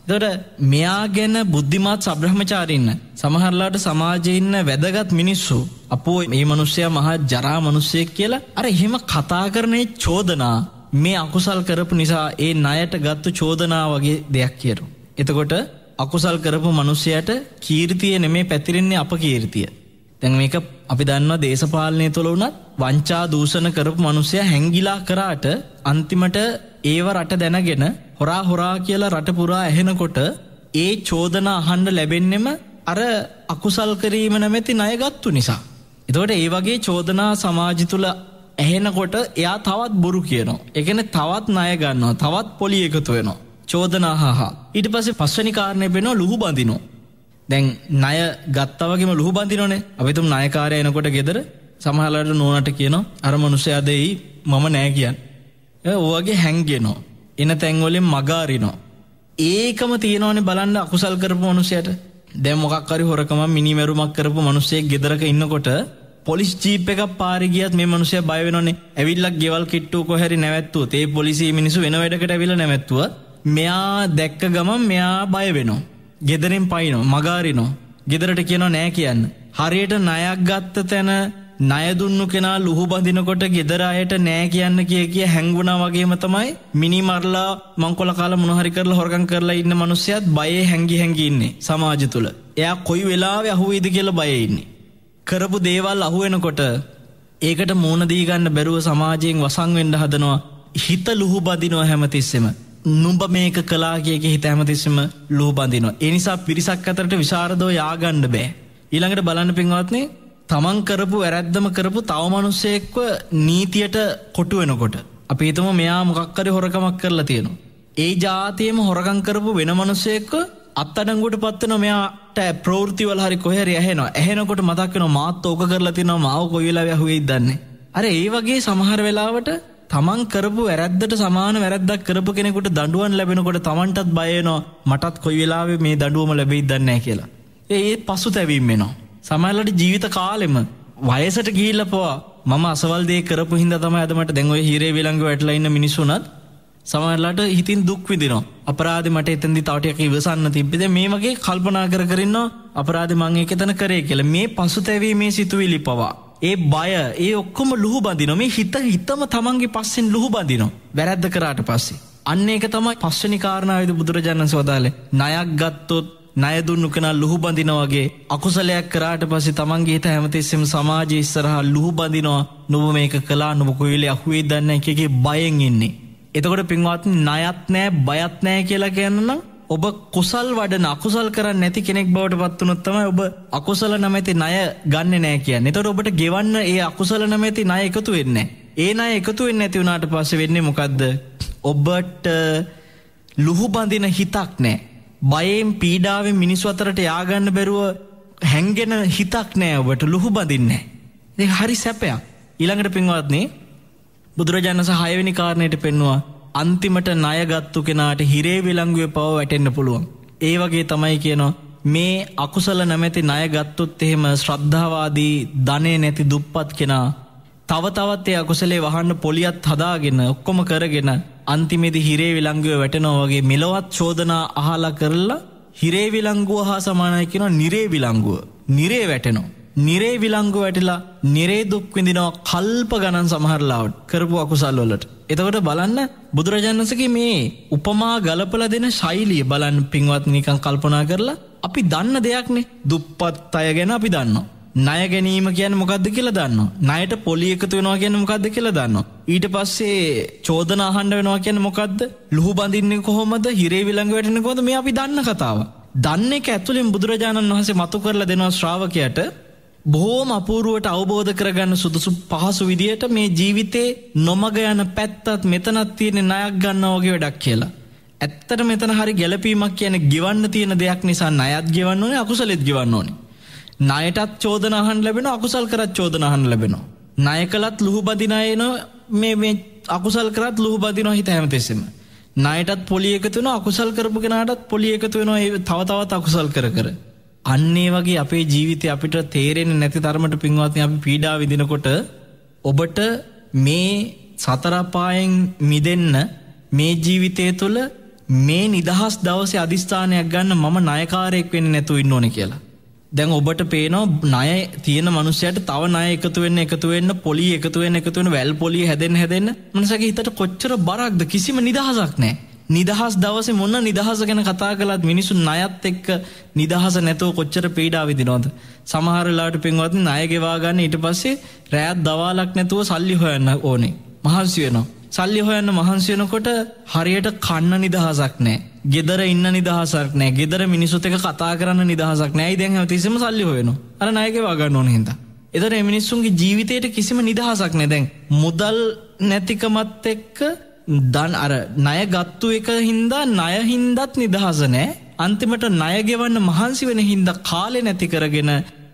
එතකොට මෙයා ගැන බුද්ධිමත් සබ්‍රහ්මචාරීන්න සමහරලාට සමාජයේ ඉන්න වැදගත් මිනිස්සු අපෝ මේ මිනිස්සයා මහා ජරා මිනිස්සෙක් කියලා අර එහෙම කතා කරන්නේ චෝදනා මේ අකුසල් කරපු නිසා ඒ ණයට ගත්ත චෝදනා වගේ දෙයක් කියනවා. එතකොට අකුසල් කරපු මිනිස්සයාට කීර්තිය නෙමේ පැතිරෙන්නේ අපකීර්තිය. දැන් මේක අපි දන්නවා දේශපාලනය තුළ වුණත් වංචා දූෂණ කරපු මිනිස්සයා හැංගිලා කරාට අන්තිමට ඒව රට දැනගෙන හොරා හොරා කියලා රට පුරා ඇහෙනකොට ඒ චෝදනා අහන්න ලැබෙන්නෙම අර අකුසල් කිරීම නැමැති ණය ගත්තු නිසා. එතකොට ඒ වගේ චෝදනා සමාජය තුළ ඇහෙනකොට එයා තවත් බොරු කියනවා. ඒ කියන්නේ තවත් ණය ගන්නවා, තවත් පොලි එකතු වෙනවා. චෝදනා හා ඊට පස්සේ පස්වෙනි කාරණේ වෙනවා ලුහු බඳිනවා. දැන් ණය ගත්තා වගේම ලුහු බඳිනෝනේ. අපි තුම් ණයකාරය එනකොට ගෙදර සමහරවල්ලාට නෝනාට කියනවා අර මිනිස්සයා දෙයි මම නෑ කියන්නේ. ඒ ඔයගේ හැංගෙනවා. එන තැන් වලින් මග අරිනවා. ඒකම තියෙනවනේ බලන්න අකුසල් කරපු මිනිසයාට. දැන් මොකක් හරි හොරකම මිනිමෙරුමක් කරපු මිනිස්සෙක් ගෙදරක ඉන්නකොට පොලිස් ජීප් එකක් පාරේ ගියත් මේ මිනිස්සයා බය වෙනවනේ. ඇවිල්ලා ගෙවල් කිට්ටුව කොහරි නැවැත්තුවොත් ඒ පොලිසිය මිනිස්සු වෙන වැඩකට ඇවිල්ලා නැවැත්තුවා. මෙයා දැක්ක ගමන් මෙයා බය වෙනවා. ගෙදරින් පයින්නවා, මග අරිනවා. ගෙදරට කියනවා නෑ කියන්න. හරියට ණයක් ගත්ත තැන ණය දුන්නු කෙනා ලුහු බඳිනකොට ගෙදර අයට නෑ කියන්න කිය කිය හැංගුණා වගේම තමයි මිනි මරලා මංකොල කාලා මොන හරි කරලා හොරකම් කරලා ඉන්න මිනිස්සයත් බයේ හැංගි හැංගි ඉන්නේ සමාජය තුල. එයා කොයි වෙලාවෙ අහුවේද කියලා බයේ ඉන්නේ. කරපු දේවල් අහු වෙනකොට ඒකට මූණ දී ගන්න බැරුව සමාජයෙන් වසන් වෙන්න හදනවා. හිත ලුහු බඳිනවා හැමතිස්සෙම. නුඹ මේක කළා කිය කිය හිත හැමතිස්සෙම ලුහු බඳිනවා. ඒ නිසා පිරිසක් අතරට විසරදව ය아가න්න බෑ. ඊළඟට බලන්න පින්වත්නි තමන් කරපු වැරැද්දම කරපු තව මිනිස්සෙක්ව නීතියට කොටු වෙනකොට අපි හිතමු මෙයා මොකක් හරි හොරකමක් කරලා තියෙනවා. ඒ જાතියෙම හොරකම් කරපු වෙන මිනිස්සෙක්ව අත්අඩංගුවට පත් වෙනවා. මෙයාට ප්‍රවෘත්ති වල හරි කොහේ හරි ඇහෙනවා. ඇහෙනකොට මතක් වෙනවා මාත් ඕක කරලා තියෙනවා මාව කොයි වෙලාවෙ අහුවේද දන්නේ. අර ඒ වගේ සමහර වෙලාවට තමන් කරපු වැරැද්දට සමාන වැරැද්දක් කරපු කෙනෙකුට දඬුවම් ලැබෙනකොට තමන්ටත් බය වෙනවා මටත් කොයි වෙලාවෙ මේ දඬුවම ලැබෙයිද දන්නේ නැහැ කියලා. ඒ පසුතැවීම වෙනවා. සමහරවිට ජීවිත කාලෙම වයසට ගිහිල්ලා පවා මම අසවල් දේ කරපු හින්දා තමයි අද මට දැන් ඔය හීරේ විලංගු වැටලා ඉන්න මිනිස්සුණත් සමහරවිට හිතින් දුක් විඳිනවා. අපරාධේ මට එතෙන්දි තව ටිකක් ඉවසන්න තිබ්බේ. මේ වගේ කල්පනා කර කර ඉන්නවා අපරාධේ මං ඒක එතන කරේ කියලා. මේ පසුතැවීමේ සිතුවිලි පවා ඒ බය ඒ ඔක්කොම ලුහු බඳිනවා. මේ හිත හිතම තමන්ගේ පස්සෙන් ලුහු බඳිනවා. වැරද්ද කරාට පස්සේ. අන්න ඒක තමයි පස්වෙනි කාරණාවේදී බුදුරජාණන් වහන්සේ ණයක් ගත්තොත් ණය දුන්නු කෙනා ලුහු බඳිනා වගේ අකුසලයක් කරාට පස්සේ තමන්ගේ හිත හැමතිස්සෙම සමාජයේ ඉස්සරහා ලුහු බඳිනවා. නුඹ මේක කළා නුඹ කොයිලේ අහුවේද දන්නේ නැහැ කිය කී බයෙන් ඉන්නේ. එතකොට පින්වත්නි ණයත් නැහැ බයත් නැහැ කියලා කියනනම් ඔබ කුසල් වඩන අකුසල් කරන්නේ නැති කෙනෙක් බවට පත් වුණොත් තමයි ඔබ අකුසල නැමැති ණය ගන්නෙ නැහැ කියන්නේ. එතකොට ඔබට ගෙවන්න ඒ අකුසල නැමැති ණය එකතු වෙන්නේ නැහැ. ඒ ණය එකතු වෙන්නේ නැති වුණාට පස්සේ වෙන්නේ මොකද්ද? ඔබට ලුහු බඳින හිතක් නැහැ. බයෙන් පීඩාවෙන් මිනිස්සු අතරට ය아가න්න බැරුව හැංගෙන හිතක් නෑ. ඔබට ලුහු බඳින්නේ නෑ. ඒක හරි සැපයක්. ඊළඟට පින්වත්නි බුදුරජාණන් වහන්සේ හයවෙනි කාරණේට පෙන්නවා අන්තිමට ණය ගත්තු කෙනාට හිරේ විලංගුවේ පව වැටෙන්න පුළුවන්. ඒ වගේ තමයි කියනවා මේ අකුසල නැමැති ණය ගත්තොත් එහෙම ශ්‍රද්ධාවාදී ධනෙ නැති දුප්පත් කෙනා තව තවත් ඒ අකුසලේ වහන්න පොලියත් හදාගෙන ඔක්කොම කරගෙන අන්තිමේදී හිරේ විලංගුවේ වැටෙනවා වගේ මෙලවත් චෝදනා අහලා කරලා හිරේ විලංගුව හා සමානයි කියනවා නිරේ විලංගුව. නිරේ වැටෙනවා. නිරේ විලංගුව වැටිලා නිරේ දුක් විඳිනවා කල්ප ගණන් සමහරලාවට කරපු අකුසල් වලට. එතකොට බලන්න බුදුරජාණන් වහන්සේගේ මේ උපමා ගලපලා දෙන ශෛලිය බලන්න පින්වත්නි නිකන් කල්පනා කරලා අපි දන්න දෙයක්නේ. දුප්පත් අය ගැන අපි දන්නවා. ණය ගැනීම කියන්නේ මොකද්ද කියලා දන්නවා. ණයට පොලි එකතු වෙනවා කියන්නේ මොකද්ද කියලා දන්නවා. ඊට පස්සේ චෝදනා අහන්න වෙනවා කියන්නේ මොකද්ද? ලුහු බඳින්නේ කොහොමද? හිරේ විලංගු වැටෙන්නේ කොහොමද? මේ අපි දන්න කතාව. දන්න එක ඇතුළෙන් බුදුරජාණන් වහන්සේ මතු කරලා දෙනවා ශ්‍රාවකයාට බොහෝම අපූර්වට අවබෝධ කරගන්න සුදුසු පහසු විදියට මේ ජීවිතේ නොමග යන පැත්තත් මෙතනක් තියෙන ණයක් ගන්නවා වගේ වැඩක් කියලා. ඇත්තට මෙතන හරි ගැළපීමක් කියන්නේ ගෙවන්න තියෙන දෙයක් නිසා ණයත් ගෙවන්න ඕනේ අකුසලෙත් ගෙවන්න ඕනේ. ණයටත් චෝදනා අහන්න ලැබෙනවා අකුසල් කරත් චෝදනා අහන්න ලැබෙනවා. ණය කළත් ලුහු බඳින අය මේ මේ අකුසල් කරත් ලුහු බඳිනවා හිත හැමතිස්සෙම. ණයටත් පොලි එකතු වෙනවා අකුසල් කරපු කෙනාටත් පොලි එකතු වෙනවා තව තවත් අකුසල් කර කර. අන්නේ වගේ අපේ ජීවිතේ අපිට තේරෙන්නේ නැති තරමට පින්වත්නි අපි පීඩා විඳිනකොට ඔබට මේ සතර පායෙන් මිදෙන්න මේ ජීවිතය තුළ මේ නිදහස් දවසේ අදිස්ථානයක් ගන්න මම ණයකාරයෙක් වෙන්නේ නැතුව ඉන්න ඕනේ කියලා. දැන් ඔබට පේනවා ණය තියෙන මිනිස්සයාට තව ණය එකතු වෙන්න එකතු වෙන්න පොලි එකතු වෙන්න එකතු වෙන්න වැල් පොලිය හැදෙන්න හැදෙන්න මනසගේ හිතට කොච්චර බරක්ද කිසිම නිදහසක් නැහැ. නිදහස් දවසේ මොන නිදහස ගැන කතා කළත් මිනිස්සු ණයත් එක්ක නිදහස නැතුව කොච්චර පීඩා විඳිනවද? සමහර වෙලාවට පින්වත් ණය ගෙවා ගන්න ඊට පස්සේ රැයක් දවාලක් නැතුව සල්ලි හොයන්න ඕනේ. මහන්සි වෙනවා. සල්ලි හොයන්න මහන්සි වෙනකොට හරියට කන්න නිදහසක් නැහැ. ගෙදර ඉන්න නිදහසක් නැහැ. ගෙදර මිනිස්සුත් එක්ක කතා කරන්න නිදහසක් නැහැ. දැන් හැමතිස්සෙම සල්ලි හොයනවා. අර ණය ගෙවා ගන්න ඕන හින්දා. ඒතර මේ මිනිස්සුන්ගේ ජීවිතේට කිසිම නිදහසක් නැහැ. දැන් මුදල් නැතිකමත් එක්ක දන් අර ණය ගත්තු එක හින්දා ණය හින්දාත් නිදහස නැහැ. අන්තිමට ණය ගෙවන්න මහන්සි වෙන හින්දා කාලේ නැති කරගෙන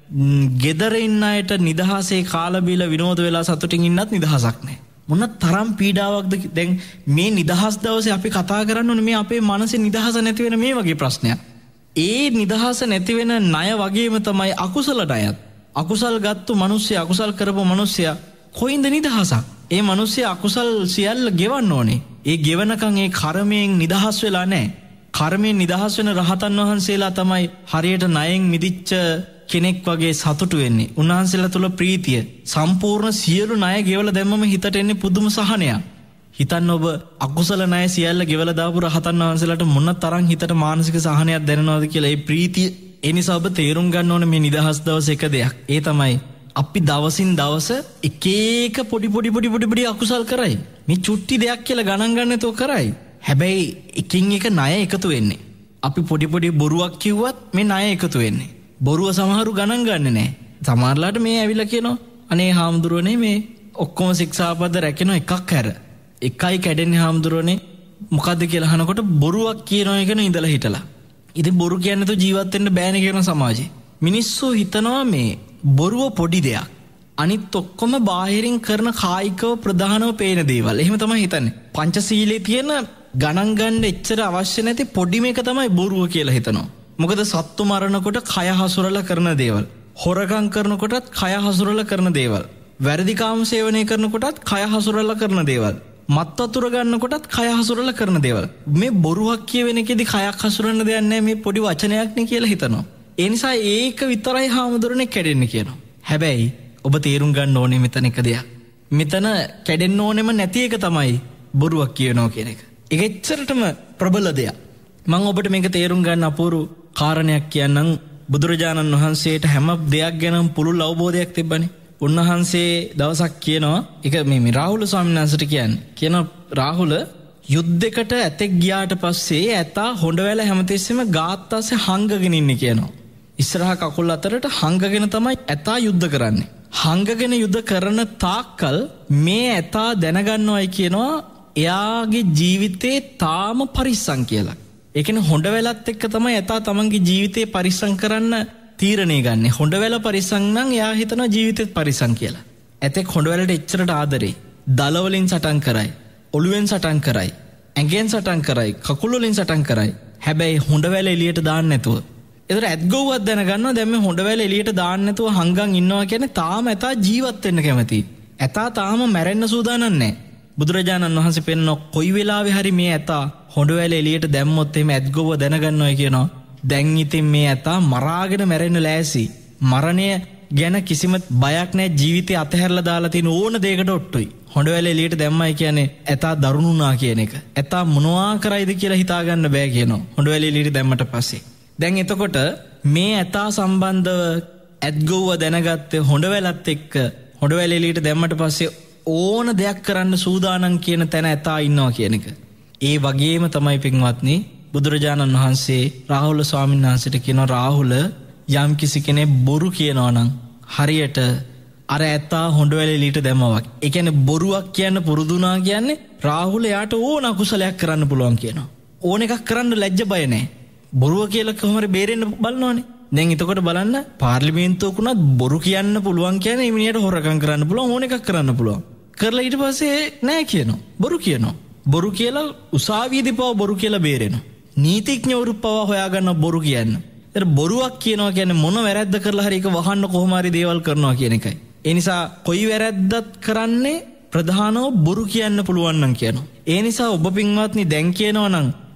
ගෙදර ඉන්න අයට නිදහසේ කාලා බීලා විනෝද වෙලා සතුටින් ඉන්නත් නිදහසක් නැහැ. මොන තරම් පීඩාවක්ද දැන් මේ නිදහස් දවසේ අපි කතා කරන්න ඕනේ මේ අපේ මනසේ නිදහස නැති වෙන මේ වගේ ප්‍රශ්නයක්. ඒ නිදහස නැති වෙන ණය වගේම තමයි අකුසල ණයත්. අකුසල් ගත්තු මිනිස්සයා අකුසල් කරපු මිනිස්සයා කොයින්ද නිදහසක්? ඒ මිනිස්සයා අකුසල් සියල්ල ගෙවන්න ඕනේ. ඒ ගෙවනකන් ඒ කර්මයෙන් නිදහස් වෙලා නැහැ. කර්මයෙන් නිදහස් වෙන රහතන් වහන්සේලා තමයි හරියට ණයෙන් මිදිච්ච කෙනෙක් වගේ සතුටු වෙන්නේ. උන්වහන්සේලා තුල ප්‍රීතිය සම්පූර්ණ සියලු ණය ගෙවලා දැම්මම හිතට එන්නේ පුදුම සහනයක්. හිතන්න ඔබ අකුසල ණය සියල්ල ගෙවලා දාපු රහතන් වහන්සේලාට මොන තරම් හිතට මානසික සහනයක් දැනෙනවද කියලා. ඒ ප්‍රීතිය ඒ නිසා ඔබ තේරුම් ගන්න ඕනේ මේ නිදහස් දවස් එක දෙයක්. ඒ තමයි අපි දවසින් දවස එක එක පොඩි පොඩි පොඩි පොඩි පොඩි අකුසල් කරයි. මේ චුට්ටි දෙයක් කියලා ගණන් ගන්න නැතුව කරයි. හැබැයි එකින් එක ණය එකතු වෙන්නේ. අපි පොඩි පොඩි බොරුවක් කිව්වත් මේ ණය එකතු වෙන්නේ. බොරුව සමහරු ගණන් ගන්න නැහැ. සමහරලාට මේ ඇවිල්ලා කියනවා අනේ හාමුදුරුවනේ මේ ඔක්කොම ශික්ෂාපද රැකෙන එකක් හැර එකයි කැඩෙන්නේ හාමුදුරුවනේ මොකද්ද කියලා අහනකොට බොරුවක් කියනවා කියන ඉඳලා හිටලා. ඉතින් බොරු කියන්නේ તો ජීවත් වෙන්න බෑනේ කියන සමාජේ. මිනිස්සු හිතනවා මේ බොරුව පොඩි දෙයක්. අනිත් ඔක්කොම බාහිරින් කරන කායිකව ප්‍රධානව පේන දේවල්. එහෙම තමයි හිතන්නේ. පංචශීලයේ තියෙන ගණන් ගන්න එච්චර අවශ්‍ය නැති පොඩි මේක තමයි බොරුව කියලා හිතනවා. මොකද සත්තු මරනකොට කය හසුරලා කරන දේවල්. හොරකම් කරනකොටත් කය හසුරලා කරන දේවල්. වැරදි කාම සේවනය කරනකොටත් කය හසුරලා කරන දේවල්. මත් වතුර ගන්නකොටත් කය හසුරලා කරන දේවල්. මේ බොරුවක් කියවෙන එකේදී කයක් හසුරන්න දෙයක් නැහැ මේ පොඩි වචනයක් නේ කියලා හිතනවා. ඒ නිසා ඒක විතරයි හාමුදුරනේ කැඩෙන්නේ කියනවා. හැබැයි ඔබ තේරුම් ගන්න ඕනේ මෙතන එක දෙයක්. මෙතන කැඩෙන්න ඕනෙම නැති එක තමයි බොරුවක් කියනවා කියන එක. ඒක එච්චරටම ප්‍රබල දෙයක්. මම ඔබට මේක තේරුම් ගන්න අපූර්ව කාරණයක් කියන්නම්. බුදුරජාණන් වහන්සේට හැම දෙයක් ගැනම පුළුල් අවබෝධයක් තිබ්බනේ. උන්වහන්සේ දවසක් කියනවා ඒක මේ මේ රාහුල ස්වාමීන් වහන්සේට කියන්නේ. කියනවා රාහුල යුද්ධයකට ඇතෙක් ගියාට පස්සේ ඇතා හොඬවැල හැමතිස්සෙම ගාත්තාසේ හංගගෙන ඉන්නේ කියනවා. ඉස්සරහ කකුල් අතරට හංගගෙන තමයි ඇතා යුද්ධ කරන්නේ. හංගගෙන යුද්ධ කරන තාක්කල් මේ ඇතා දැනගන්නවයි කියනවා එයාගේ ජීවිතේ තාම පරිස්සම් කියලා. ඒ කියන්නේ හොඬවැලත් එක්ක තමයි ඇතා තමන්ගේ ජීවිතේ පරිස්සම් කරන්න තීරණය ගන්න. හොඬවැල පරිස්සම් නම් එයා හිතනවා ජීවිතේත් පරිස්සම් කියලා. ඇතෙක් හොඬවැලට එච්චරට ආදරේ. දල වලින් සටන් කරයි, ඔළුවෙන් සටන් කරයි, ඇඟෙන් සටන් කරයි, කකුල් වලින් සටන් කරයි. හැබැයි හොඬවැල එළියට දාන්න නැතුව. ඒතර ඇත්ගොව්වක් දැනගන්නවා දැන් මේ හොඬවැල එළියට දාන්න නැතුව හංගන් ඉන්නවා කියන්නේ තාම ඇතා ජීවත් වෙන්න කැමතියි. ඇතා තාම මැරෙන්න සූදානම් නැහැ. බුදුරජාණන් වහන්සේ පෙන්නන කොයි වෙලාවෙ හරි මේ ඇතා හොඬවැල එළියට දැම්මොත් එහෙම ඇත්ගොව දැනගන්නවා කියනවා. දැන් ඉතින් මේ ඇතා මරාගෙන මැරෙන්න ලෑසි. මරණය ගැන කිසිම බයක් නැහැ. ජීවිතය අතහැරලා දාලා තියෙන ඕන දෙයකට ඔට්ටුයි. හොඬවැල එළියට දැම්මයි කියන්නේ ඇතා දරුණුනා කියන එක. ඇතා මොනවා කරයිද කියලා හිතා ගන්න බෑ කියනවා. හොඬවැල එළියට දැම්මට පස්සේ. දැන් එතකොට මේ ඇතා සම්බන්ධව ඇත්ගොව දැනගත්තේ හොඬවැලත් එක්ක හොඬවැල එළියට දැම්මට පස්සේ ඕන දෙයක් කරන්න සූදානම් කියන තැන ඇතා ඉන්නවා කියන එක. ඒ වගේම තමයි පින්වත්නි බුදුරජාණන් වහන්සේ රාහුල ස්වාමීන් වහන්සේට කියනවා රාහුල යම් කිසි කෙනෙක් බොරු කියනවා නම් හරියට අර ඇතා හොඬවැල එළියට දැම්මා වගේ. ඒ කියන්නේ බොරුවක් කියන්න පුරුදුනා කියන්නේ රාහුල යාට ඕන අකුසලයක් කරන්න පුළුවන් කියනවා. ඕන එකක් කරන්න ලැජ්ජ බය නැහැ. බොරුව කියලා කොහොමද බේරෙන්න බලනවනේ. දැන් එතකොට බලන්න පාර්ලිමේන්තුවක උනත් බොරු කියන්න පුළුවන් කියන්නේ මේ මිනිහට හොරකම් කරන්න පුළුවන් ඕන එකක් කරන්න පුළුවන්. කරලා ඊට පස්සේ නෑ කියනවා. බොරු කියනවා. බොරු කියලා උසාවියේදී පව බොරු කියලා බේරෙනවා. නීතිඥවරු පව හොයාගන්න බොරු කියන්න. ඒතර බොරුවක් කියනවා කියන්නේ මොන වැරද්ද කරලා හරි ඒක වහන්න කොහොම හරි දේවල් කරනවා කියන එකයි. ඒ නිසා කොයි වැරද්දත් කරන්නේ ප්‍රධානව බොරු කියන්න පුළුවන් නම් කියනවා. ඒ නිසා ඔබ පින්වත්නි දැන් කියනවා නම්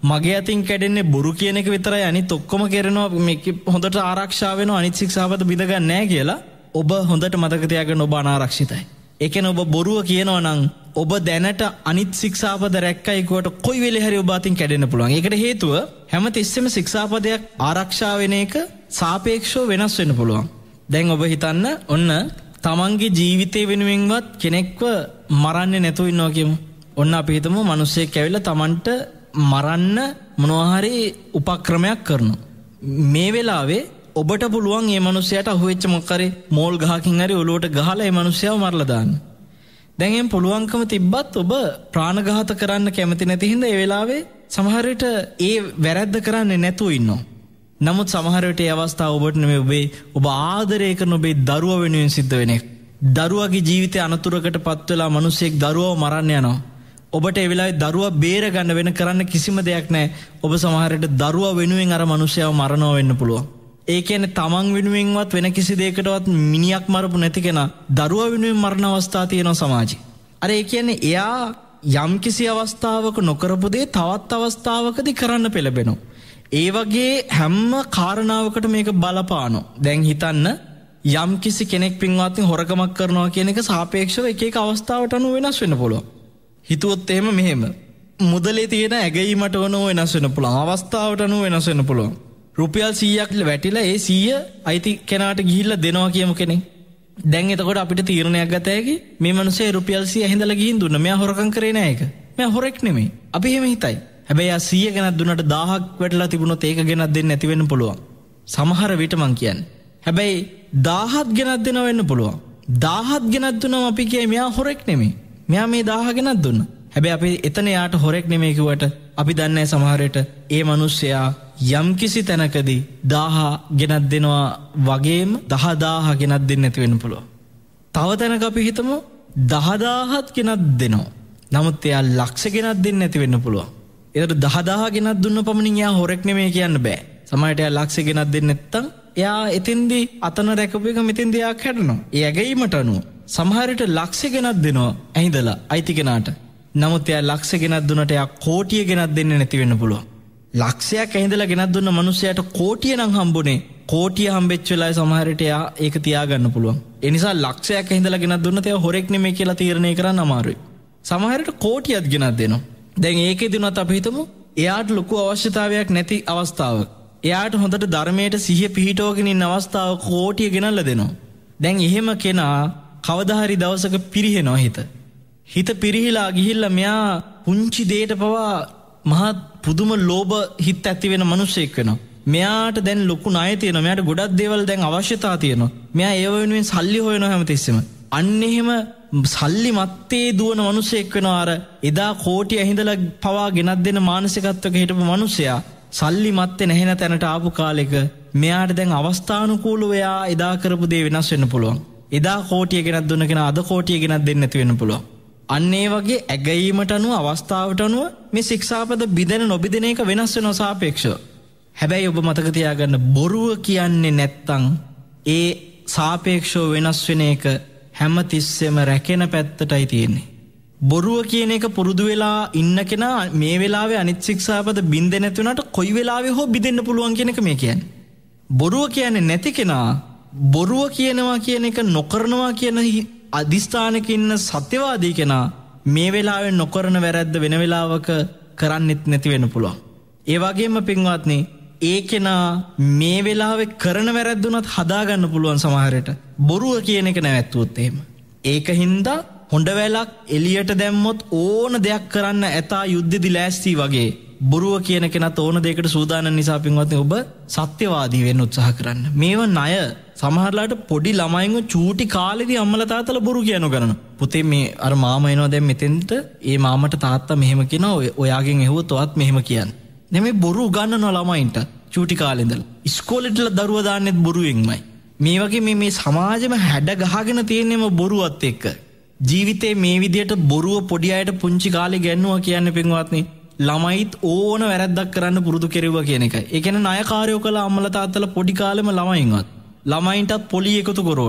මගේ අතින් කැඩෙන්නේ බොරු කියන එක විතරයි අනිත් ඔක්කොම කරනවා මේක හොඳට ආරක්ෂා වෙනවා අනිත් ශික්ෂාපද බිඳ ගන්න නැහැ කියලා ඔබ හොඳට මතක තියාගන්න ඔබ අනාරක්ෂිතයි. ඒ කියන්නේ ඔබ බොරුව කියනවා නම් ඔබ දැනට අනිත් ශික්ෂාපද රැක්කයි කියවට කොයි වෙලේ හරි ඔබ අතින් කැඩෙන්න පුළුවන්. ඒකට හේතුව හැමතිස්සෙම ශික්ෂාපදයක් ආරක්ෂා වෙන එක සාපේක්ෂව වෙනස් වෙන්න පුළුවන්. දැන් ඔබ හිතන්න ඔන්න තමන්ගේ ජීවිතේ වෙනුවෙන්වත් කෙනෙක්ව මරන්නේ නැතුව ඉන්නවා කියමු. ඔන්න අපි හිතමු මිනිස්සෙක් ඇවිල්ලා තමන්ට මරන්න මොනවා හරි උපක්‍රමයක් කරනවා. මේ වෙලාවේ ඔබට පුළුවන් මේ මිනිහයාට අහුවෙච්ච මොකක් හරි මෝල් ගහකින් හරි ඔලුවට ගහලා මේ මිනිහයාව මරලා දාන්න. දැන් එම් පුළුවන්කම තිබ්බත් ඔබ ප්‍රාණඝාත කරන්න කැමති නැති හින්දා ඒ වෙලාවේ සමහර විට ඒ වැරද්ද කරන්නේ නැතුව ඉන්නවා. නමුත් සමහර විට ඒ අවස්ථාව ඔබට නෙමෙයි ඔබේ ඔබ ආදරය කරන ඔබේ දරුවා වෙනුවෙන් සිද්ධ වෙන එක. දරුවාගේ ජීවිතය අනතුරකටපත් වෙලා මිනිහෙක් දරුවව මරන්න යනවා. ඔබට ඒ වෙලාවේ දරුවා බේර ගන්න වෙන කරන්න කිසිම දෙයක් නැහැ. ඔබ සමහර විට දරුවා වෙනුවෙන් අර මිනිහයාව මරනවා වෙන්න පුළුවන්. ඒ කියන්නේ තමන් වෙනුවෙන්වත් වෙන කිසි දෙයකටවත් මිනිහක් මරපු නැති කෙනා දරුවා වෙනුවෙන් මරණ අවස්ථා තියෙනවා සමාජයේ. අර ඒ කියන්නේ එයා යම් කිසි අවස්ථාවක නොකරපු දේ තවත් අවස්ථාවකදී කරන්න පෙළඹෙනවා. ඒ වගේ හැම කාරණාවකට මේක බලපානවා. දැන් හිතන්න යම් කිසි කෙනෙක් පින්වත්නි හොරකමක් කරනවා කියන එක සාපේක්ෂව එක එක අවස්ථාවට අනුව වෙනස් වෙන්න පුළුවන්. හිතුවොත් එහෙම මෙහෙම මුදලේ තියෙන ඇගීමට අනුව වෙනස් වෙන්න පුළුවන්. අවස්ථාවට අනුව වෙනස් වෙන්න පුළුවන්. රුපියල් සීයක් වැටිලා ඒ සීය අයිති කෙනාට ගිහිල්ලා දෙනවා කියමු කෙනෙක්. දැන් එතකොට අපිට තීරණයක් ගත හැකි මේ මිනිස්සේ රුපියල් සීය ඇහිඳලා ගිහින් දුන්නා. මෙයා හොරකම් කරේ නෑ ඒක. මෙයා හොරෙක් නෙමෙයි. අපි එහෙම හිතයි. හැබැයි ආ සීය ගෙනත් දුන්නට දහයක් වැටලා තිබුණොත් ඒක ගෙනත් දෙන්න නැති වෙන්න පුළුවන්. සමහර විට මං කියන්නේ. හැබැයි දහයක් ගෙනත් දෙනව වෙන්න පුළුවන්. දහයක් ගෙනත් දුන්නම අපි කියයි මෙයා හොරෙක් නෙමෙයි. මෙයා මේ දහය ගෙනත් දුන්නා. හැබැයි අපි එතන යාට හොරෙක් නෙමෙයි කිව්වට අපි දන්නේ සමහර විට ඒ මිනිස්සයා යම් කිසි තැනකදී දහය ගෙනත් දෙනවා වගේම දහදාහ ගෙනත් දෙන්න නැති වෙන්න පුළුවන්. තව තැනක අපි හිතමු දහදාහත් ගෙනත් දෙනවා. නමුත් එයා ලක්ෂ ගෙනත් දෙන්න නැති වෙන්න පුළුවන්. ඒකට දහදාහ ගෙනත් දුන්න පමණින් එයා හොරෙක් නෙමෙයි කියන්න බෑ. සමහරට එයා ලක්ෂ ගෙනත් දෙන්නේ නැත්තම් එයා එතෙන්දී අතන රැකපු එක මෙතෙන්දී එයා කැඩනවා. ඒ ඇගීමට අනුව සමහරට ලක්ෂ ගෙනත් දෙනවා ඇහිඳලා අයිති කෙනාට. නමුත් එයා ලක්ෂ ගෙනත් දුන්නට එයා කෝටිය ගෙනත් දෙන්න නැති වෙන්න පුළුවන්. ලක්ෂයක් ඇහිඳලා ගෙනත් දුන්න මිනිහයාට කෝටිය නම් හම්බුනේ. කෝටිය හම්බෙච්ච වෙලාවේ සමහර විට එයා ඒක තියාගන්න පුළුවන්. ඒ නිසා ලක්ෂයක් ඇහිඳලා ගෙනත් දුන්නත් එයා හොරෙක් නෙමෙයි කියලා තීරණය කරන්න අමාරුයි. සමහර විට කෝටියක් ගෙනත් දෙනවා. දැන් ඒකෙදිනවත් අපි හිතමු එයාට ලොකු අවශ්‍යතාවයක් නැති අවස්ථාවක. එයාට හොඳට ධර්මයට සිහිය පිහිටවගෙන ඉන්න අවස්ථාවක කෝටිය ගෙනල්ලා දෙනවා. දැන් එහෙම කෙනා කවදා හරි දවසක පිරිහෙනවා හිත. හිත පිරිහිලා ගිහිල්ලා මෙයා පුංචි දෙයට පවා මහත් පුදුම ලෝභ හිත ඇති වෙන මිනිසෙක් වෙනවා. මෙයාට දැන් ලොකු ණය තියෙනවා. මෙයාට ගොඩක් දේවල් දැන් අවශ්‍යතා තියෙනවා. මෙයා ඒව වෙනුවෙන් සල්ලි හොයනවා හැමතිස්සෙම. අන්න එහෙම සල්ලි මත්තේ දුවන මිනිසෙක් වෙනවා. අර එදා කෝටි ඇහිඳලා පවා ගෙනත් දෙන මානසිකත්වයක හිටපු මිනිසයා සල්ලි මත්තේ නැහෙන තැනට ආපු කාලෙක මෙයාට දැන් අවස්ථානුකූලව එයා එදා කරපු දේ වෙනස් වෙන්න පුළුවන්. එදා කෝටිය ගෙනත් දුන්න කෙනා අද කෝටිය ගෙනත් දෙන්න නැති වෙන්න පුළුවන්. අන්න ඒ වගේ ඇගීමට අනුව අවස්ථාවට අනුව මේ ශික්ෂාපද බිඳෙන නොබිඳෙන එක වෙනස් වෙනවා සාපේක්ෂව. හැබැයි ඔබ මතක තියාගන්න බොරුව කියන්නේ නැත්තම් ඒ සාපේක්ෂව වෙනස් වෙන එක හැමතිස්සෙම රැකෙන පැත්තටයි තියෙන්නේ. බොරුව කියන එක පුරුදු වෙලා ඉන්න කෙනා මේ වෙලාවේ අනිත් ශික්ෂාපද බින්දෙන්නේ නැති වුණාට කොයි වෙලාවෙ හෝ බිඳෙන්න පුළුවන් කියන එක මේ කියන්නේ. බොරුව කියන්නේ නැති කෙනා බොරුව කියනවා කියන එක නොකරනවා කියන අදිස්ථානක ඉන්න සත්‍යවාදී කෙනා මේ වෙලාවෙන් නොකරන වැරද්ද වෙන වෙලාවක කරන්නෙත් නැති වෙන්න පුළුවන්. ඒ වගේම පින්වත්නි ඒ කෙනා මේ වෙලාවේ කරන වැරද්දුනත් හදාගන්න පුළුවන් සමහරට බොරුව කියන එක නැවැත්තුවොත් එහෙම. ඒකින්ද හොඬ වැලක් එළියට දැම්මොත් ඕන දෙයක් කරන්න ඇතා යුද්ධෙදි ලෑස්ති වගේ බොරුව කියන කෙනත් ඕන දෙයකට සූදානම් නිසා පින්වත්නි ඔබ සත්‍යවාදී වෙන්න උත්සාහ කරන්න. මේව ණය සමහරලාට පොඩි ළමයින්ව චූටි කාලේදී අම්මලා තාත්තලා බොරු කියනව කරනවා. පුතේ මේ අර මාමා එනවා දැන් මෙතෙන්ට. ඒ මාමට තාත්තා මෙහෙම කියනවා. ඔයාගෙන් ඇහුවොත් ඔයත් මෙහෙම කියන්නේ. දැන් මේ බොරු උගන්වනවා ළමයින්ට චූටි කාලේ ඉඳලා. ඉස්කෝලේටලා දරුවා දාන්නෙත් බොරුවෙන්මයි. මේ වගේ මේ මේ සමාජෙම හැඩ ගහගෙන තියෙනේම බොරුවත් එක්ක. ජීවිතේ මේ විදියට බොරුව පොඩි අයට පුංචි කාලේ ගන්නවා කියන්නේ පින්වත්නි ළමයිත් ඕන වැරද්දක් කරන්න පුරුදු කෙරුවා කියන එකයි. ඒ කියන්නේ ණයකාරයෝ කළා අම්මලා තාත්තලා පොඩි කාලෙම ළමයින්වත් ළමයින්ටත් පොලි එකතු කරවනවා.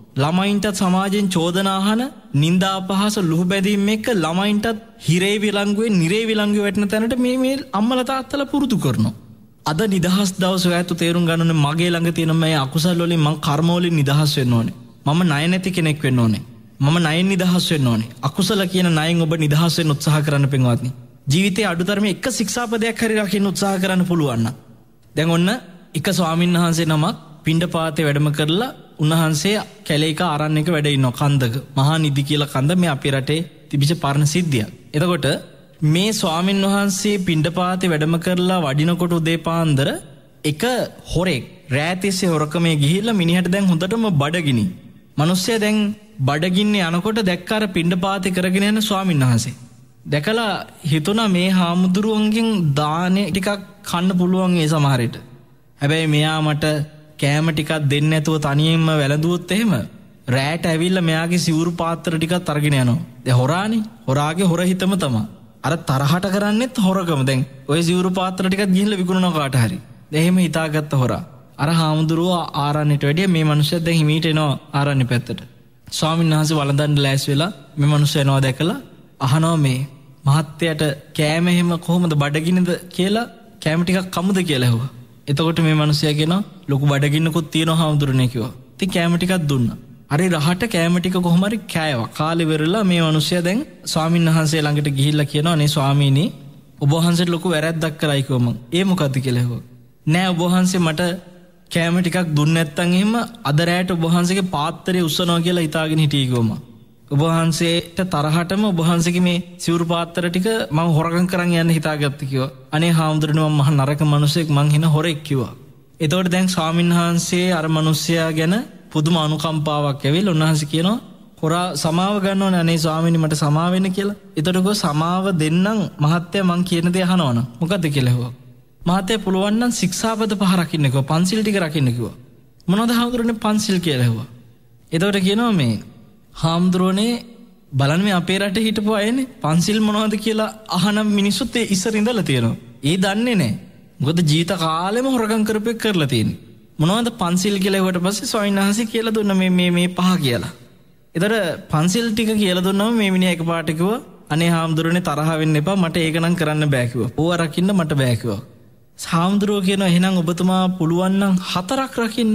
ළමයින්ටත් සමාජයෙන් චෝදනා අහන නින්දා අපහාස ලුහු බැඳීම් එක්ක ළමයින්ටත් හිරේ විලංගුවේ නිරේ විලංගුවේ වැටෙන තැනට මේ මේ අම්මලා තාත්තලා පුරුදු කරනවා. අද නිදහස් දවස ඔයත් තේරුම් ගන්න ඕනේ මගේ ළඟ තියෙන මේ අකුසල වලින් මං කර්ම වලින් නිදහස් වෙන්න ඕනේ. මම ණය නැති කෙනෙක් වෙන්න ඕනේ. මම ණයෙන් නිදහස් වෙන්න ඕනේ. අකුසල කියන ණයෙන් ඔබ නිදහස් වෙන්න උත්සාහ කරන්න පින්වත්නි. ජීවිතේ අඩුතරමේ එක ශික්ෂාපදයක් හරි රකින්න උත්සාහ කරන්න පුළුවන් නම්. දැන් ඔන්න එක ස්වාමීන් වහන්සේ නමක් පිණ්ඩපාතේ වැඩම කරලා උන්වහන්සේ කැලේක ආරණ්‍යක වැඩ ඉන්නවා කන්දක. මහා නිදි කියලා කන්ද මේ අපේ රටේ තිබිච්ච පරණ සිද්ධියක්. එතකොට මේ ස්වාමීන් වහන්සේ පිණ්ඩපාතේ වැඩම කරලා වඩිනකොට උදේ පාන්දර එක හොරෙක් රෑතිස්සේ හොරකමේ ගිහිල්ලා මිනිහට දැන් හොඳටම බඩගිනි. මිනිස්සයා දැන් බඩගින්නේ යනකොට දැක්ක අර පිණ්ඩපාතේ කරගෙන යන ස්වාමීන් වහන්සේ. දැකලා හිතුණා මේ හාමුදුරුවන්ගෙන් දානේ ටිකක් කන්න පුළුවන් ඒ සමහරට. හැබැයි මෙයා මට කෑම ටිකක් දෙන්නේ නැතුව තනියෙන්ම වැළඳුවොත් එහෙම රෑට ඇවිල්ලා මෙයාගේ සිවුරු පාත්‍ර ටිකක් අරගෙන යනවා. දැන් හොරානේ. හොරාගේ හොර හිතම තමයි. අර තරහට කරන්නෙත් හොරකම. දැන් ওই සිවුරු පාත්‍ර ටිකක් ගිහිල්ලා විකුණනවා කාට හරි. දැන් එහෙම හිතාගත්ත හොරා. අර හාමුදුරුවෝ ආරණ්‍යට වැඩිය මේ මිනිස්සුත් දැන් හිමීට එනවා ආරණ්‍ය පැත්තට. ස්වාමීන් වහන්සේ වළඳන්න ලෑස් වෙලා මේ මිනිස්සු එනවා දැකලා අහනවා මේ මහත්තයාට කෑම එහෙම කොහොමද බඩගින්නද කියලා කෑම ටිකක් කමුද කියලා ඇහුවා. එතකොට මේ මිනිස්සයා කියනවා ලොකු බඩගින්නකුත් තියෙනවා හාමුදුරනේ කිව්වා. ඉතින් කෑම ටිකක් දුන්නා. අර රහට කෑම ටික කොහොම හරි කෑවා. කාලේ වෙරලා මේ මිනිස්සයා දැන් ස්වාමීන් වහන්සේ ළඟට ගිහිල්ලා කියනවා නේ ස්වාමීනි ඔබ වහන්සේට ලොකු වැරැද්දක් කරයි කිව්වා මං. ඒ මොකද්ද කියලා ඇහුවා. නෑ ඔබ වහන්සේ මට කෑම ටිකක් දුන්නේ නැත්නම් එහෙම අද රැයට ඔබ වහන්සේගේ පාත්‍රය උස්සනවා කියලා හිතාගෙන හිටියේ කිව්වා මං. ඔබ වහන්සේට තරහටම ඔබ වහන්සේගේ මේ සිවුරු පාත්‍ර ටික මම හොරකම් කරන් යන්න හිතාගත්ත කිව්වා. අනේ හාමුදුරනේ මම මහ නරක මිනිසෙක් මං හින හොරෙක් කිව්වා. එතකොට දැන් ස්වාමීන් වහන්සේ අර මිනිසයා ගැන පුදුම අනුකම්පාවක් ඇවිල්ලා උන්වහන්සේ කියනවා හොරා සමාව ගන්න ඕනේ අනේ ස්වාමීනි මට සමාව වෙන්න කියලා. එතකොට කො සමාව දෙන්නම් මහත්තයා මං කියන දේ අහනවනම් මොකද්ද කියලා ඇහුවා. මහත්තයා පුළුවන් නම් ශික්ෂාපද පහ රකින්න කිව්වා. පන්සිල් ටික රකින්න කිව්වා. මොනවද හාමුදුරනේ පන්සිල් කියලා ඇහුවා. එතකොට කියනවා මේ හාමුදුරනේ බලන්න මේ අපේ රටේ හිටපු අයනේ පන්සිල් මොනවද කියලා අහන මිනිස්සුත් ඒ ඉස්සර ඉඳලා තියෙනවා. ඒ දන්නේ නැහැ. මොකද ජීවිත කාලෙම හොරගම් කරපෙක් කරලා තියෙන්නේ. මොනවද පන්සිල් කියලා ඒවට පස්සේ ස්වාමීන් වහන්සේ කියලා දුන්න මේ මේ මේ පහ කියලා. ඒතර පන්සිල් ටික කියලා දුන්නම මේ මිනිහා එකපාරට කිව්වා අනේ හාමුදුරනේ තරහ වෙන්න එපා මට ඒක නම් කරන්න බෑ කිව්වා. ඕවා රකින්න මට බෑ කිව්වා. හාමුදුරුවෝ කියනවා එහෙනම් ඔබතුමා පුළුවන් නම් හතරක් රකින්න.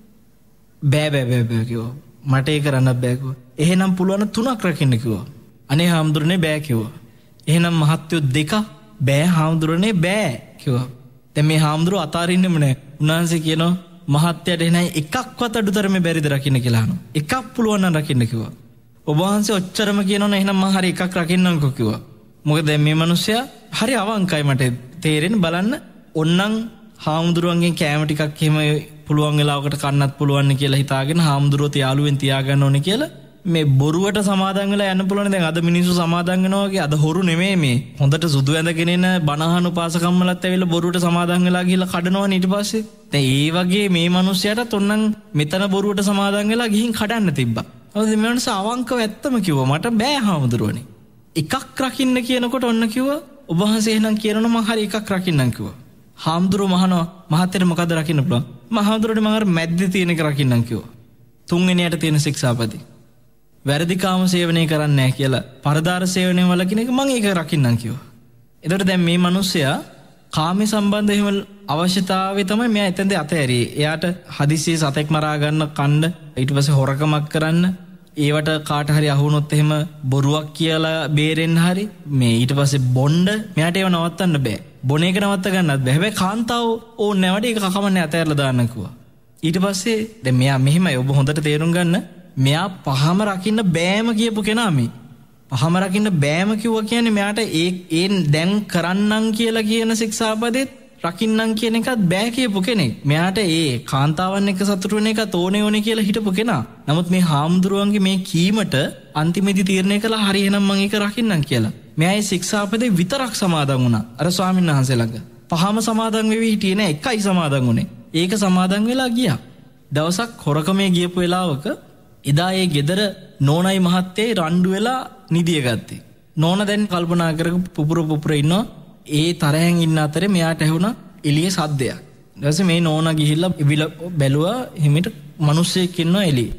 බෑ බෑ බෑ බෑ කිව්වා. මට ඒක කරන්න බෑ කිව්වා. එහෙනම් පුළුවන් තුනක් රකින්න කිව්වා. අනේ හාමුදුරනේ බෑ කිව්වා. එහෙනම් මහත්යෝ දෙක බෑ හාමුදුරනේ බෑ කිව්වා. දැන් මේ හාමුදුරුවෝ අතාරින්නෙම නෑ. උන්වහන්සේ කියනවා මහත්යට එහෙනම් එකක්වත් අඩුතරමේ බැරිද රකින්න කියලා අහනවා. එකක් පුළුවන් නම් රකින්න කිව්වා. ඔබ වහන්සේ ඔච්චරම කියනවනේ එහෙනම් මම හරි එකක් රකින්නම්කෝ කිව්වා. මොකද දැන් මේ මිනිස්සයා හරි අවංකයි මට තේරෙන්න බලන්න. ඔන්නම් හාමුදුරුවන්ගෙන් කෑම ටිකක් එහෙම පුළුවන් වෙලාවකට කන්නත් පුළුවන් කියලා හිතාගෙන හාමුදුරුවෝ යාළුවෙන් තියාගන්න ඕනේ කියලා මේ බොරුවට සමාදන් වෙලා යන්න පුළුවන්. දැන් අද මිනිස්සු සමාදන් වෙනවා වගේ අද හොරු නෙමෙයි මේ හොඳට සුදු ඇඳගෙන එන බණහන උපාසකම්මලත් ඇවිල්ලා බොරුවට සමාදන් වෙලා ගිහිල්ලා කඩනවනේ ඊට පස්සේ. දැන් ඒ වගේ මේ මිනිස්සයාටත් ඔන්නම් මෙතන බොරුවට සමාදන් වෙලා ගිහින් කඩන්න තිබ්බා. හවුද මේ මිනිස්සු අවංකව ඇත්තම කිව්වා මට බෑ හාමුදුරුවනේ. එකක් රකින්න කියනකොට ඔන්න කිව්වා ඔබ වහන්සේ එහෙනම් කියනවා මම හරි එකක් රකින්නම් කිව්වා. හාමුදුරුවෝ මහනවා මහත්තයට මොකද රකින්න පුළුවන්? මම හාමුදුරුවනේ මම අර මැද්දේ තියෙන එක රකින්නම් කිව්වා. තුන්වෙනියට තියෙන ශික්ෂාපදේ. වැරදිකාම සේවනය කරන්නේ නැහැ කියලා පරදාර සේවනය වලකින එක මම ඒක රකින්නම් කිව්වා. එතකොට දැන් මේ මිනිස්සයා කාමයේ සම්බන්ධ එහෙම අවශ්‍යතාවය තමයි මෙයා එතෙන්ද අතහැරියේ. එයාට හදිස්සියේ සතෙක් මරා ගන්න කන්න ඊට පස්සේ හොරකමක් කරන්න ඒවට කාට හරි අහුනොත් එහෙම බොරුවක් කියලා බේරෙන්න හරි මේ ඊට පස්සේ බොණ්ඩ මෙයාට ඒව නවත්තන්න බෑ. බොන එක නවත්ත ගන්නත් බෑ. හැබැයි කාන්තාව ඕනේ නැවඩ ඒක කකමන්නේ අතහැරලා දාන්න කිව්වා. ඊට පස්සේ දැන් මෙයා මෙහෙමයි ඔබ හොඳට තේරුම් ගන්න. මෙයා පහම රකින්න බෑම කියපු කෙනා මේ. පහම රකින්න බෑම කිව්වා කියන්නේ මෙයාට ඒ ඒ දැන් කරන්නම් කියලා කියන ශික්ෂාපදෙත් රකින්නම් කියන එකත් බෑ කියපු කෙනෙක්. මෙයාට ඒ කාන්තාවන් එක්ක සතුටු වෙන එක තෝනේ ඕනේ කියලා හිටපු කෙනා. නමුත් මේ හාමුදුරුවන්ගේ මේ කීමට අන්තිමේදී තීරණය කළා හරි එහෙනම් මම ඒක රකින්නම් කියලා. මෙයා ඒ ශික්ෂාපදේ විතරක් සමාදන් වුණා. අර ස්වාමීන් වහන්සේ ළඟ. පහම සමාදන් වෙවි හිටියේ නෑ එකයි සමාදන් වුණේ. ඒක සමාදන් වෙලා ගියා. දවසක් හොරකමේ ගියපු වෙලාවක එදා ඒ ගෙදර නෝනයි මහත්තේ රණ්ඩු වෙලා නිදිය ගත්තේ. නෝන දැන් කල්පනා කරගෙන පුපුර පුපුර ඉන්නවා. ඒ තරහෙන් ඉන්න අතරේ මෙයාට ඇහුණා එළියේ සද්දයක්. ඊට පස්සේ මේ නෝනා ගිහිල්ලා ඉවිල බැලුවා හිමිට මිනිස්සෙක් ඉන්නවා එළියේ.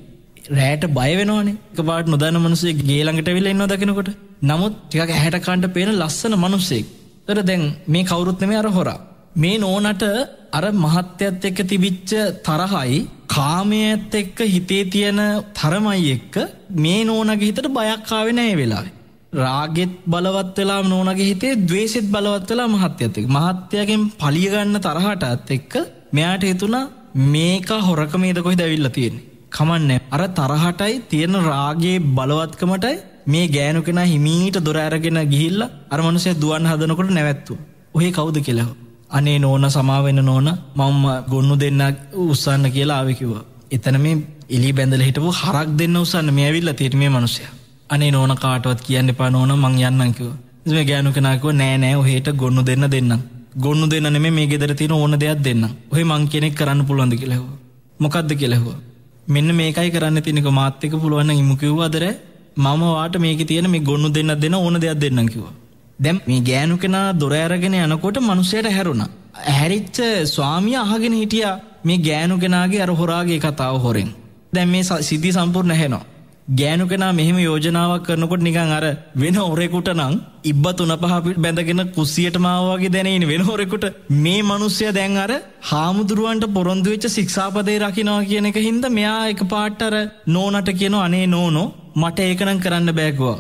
රෑට බය වෙනවනේ. එකපාරට නොදන්න මිනිස්සෙක් ගේ ළඟට ඇවිල්ලා ඉන්නවා දකින්නකොට. නමුත් ටිකක් ඇහැට කන්න පේන ලස්සන මිනිස්සෙක්. ඒතර දැන් මේ කවුරුත් නෙමෙයි අර හොරා. මේ නෝනට අර මහත්යත් එක්ක තිබිච්ච තරහයි කාමයට එක්ක හිතේ තියෙන තරමයි එක්ක මේ නෝනගේ හිතට බයක් ආවේ නැහැ ඒ වෙලාවේ. රාගෙත් බලවත් වෙලා නෝනගේ හිතේ ද්වේෂෙත් බලවත් වෙලා මහත්යත් එක්ක. මහත්යගෙන් පලිය ගන්න තරහටත් එක්ක මෙයාට හිතුණා මේක හොරකමේද කොහෙද ඇවිල්ලා තියෙන්නේ. කමන්නේ. අර තරහටයි තියෙන රාගයේ බලවත්කමටයි මේ ගෑනු කෙනා හිමීට දොර අරගෙන ගිහිල්ලා අර මිනිහා දුවන්න හදනකොට නැවැත්තුවා. ඔහේ කවුද කියලා. අනේ නෝන සමා වෙන නෝන මම ගොන්නු දෙන්න උස්සන්න කියලා ආවේ කිව්වා. එතන මේ එලි බැඳලා හිටපු හරක් දෙන්න උස්සන්න මේ ඇවිල්ලා තියෙන්නේ මේ මිනිහා. අනේ නෝන කාටවත් කියන්න එපා නෝන මං යන්නම් කිව්වා. ඉතින් මේ ගෑනු කෙනා කිව්වා නෑ නෑ ඔහෙට ගොන්නු දෙන්න දෙන්නම්. ගොන්නු දෙන්න නෙමෙයි මේ ගෙදර තියෙන ඕන දෙයක් දෙන්නම්. ඔහෙ මං කෙනෙක් කරන්න පුළුවන්ද කියලා ඇහුවා. මොකද්ද කියලා ඇහුවා. මෙන්න මේකයි කරන්න තියෙනක මාත් එක්ක පුළුවන් නම් ඉමු කිව්වාදර මම වාට මේකේ තියෙන මේ ගොන්නු දෙන්න දෙන ඕන දෙයක් දෙන්නම් කිව්වා. දැන් මේ ගෑනු කෙනා දොර අරගෙන යනකොට මිනිහයට හැරුණා. හැරිච්ච ස්වාමියා අහගෙන හිටියා මේ ගෑනු කෙනාගේ අර හොරාගේ කතාව හොරෙන්. දැන් මේ සිද්ධි සම්පූර්ණ ඇහෙනවා. ගෑනු කෙනා මෙහෙම යෝජනාවක් කරනකොට නිකන් අර වෙන හොරෙකුට නම් ඉබ්බ තුන පහ බැඳගෙන කුස්සියට මාව වගේ දැනෙන වෙන හොරෙකුට මේ මිනිස්සයා දැන් අර හාමුදුරුවන්ට පොරොන්දු වෙච්ච ශික්ෂාපදේ රකින්නවා කියන එක හින්දා මෙයා එකපාරට අර නෝනට කියනවා අනේ නෝනෝ මට ඒක නම් කරන්න බෑ කිව්වා.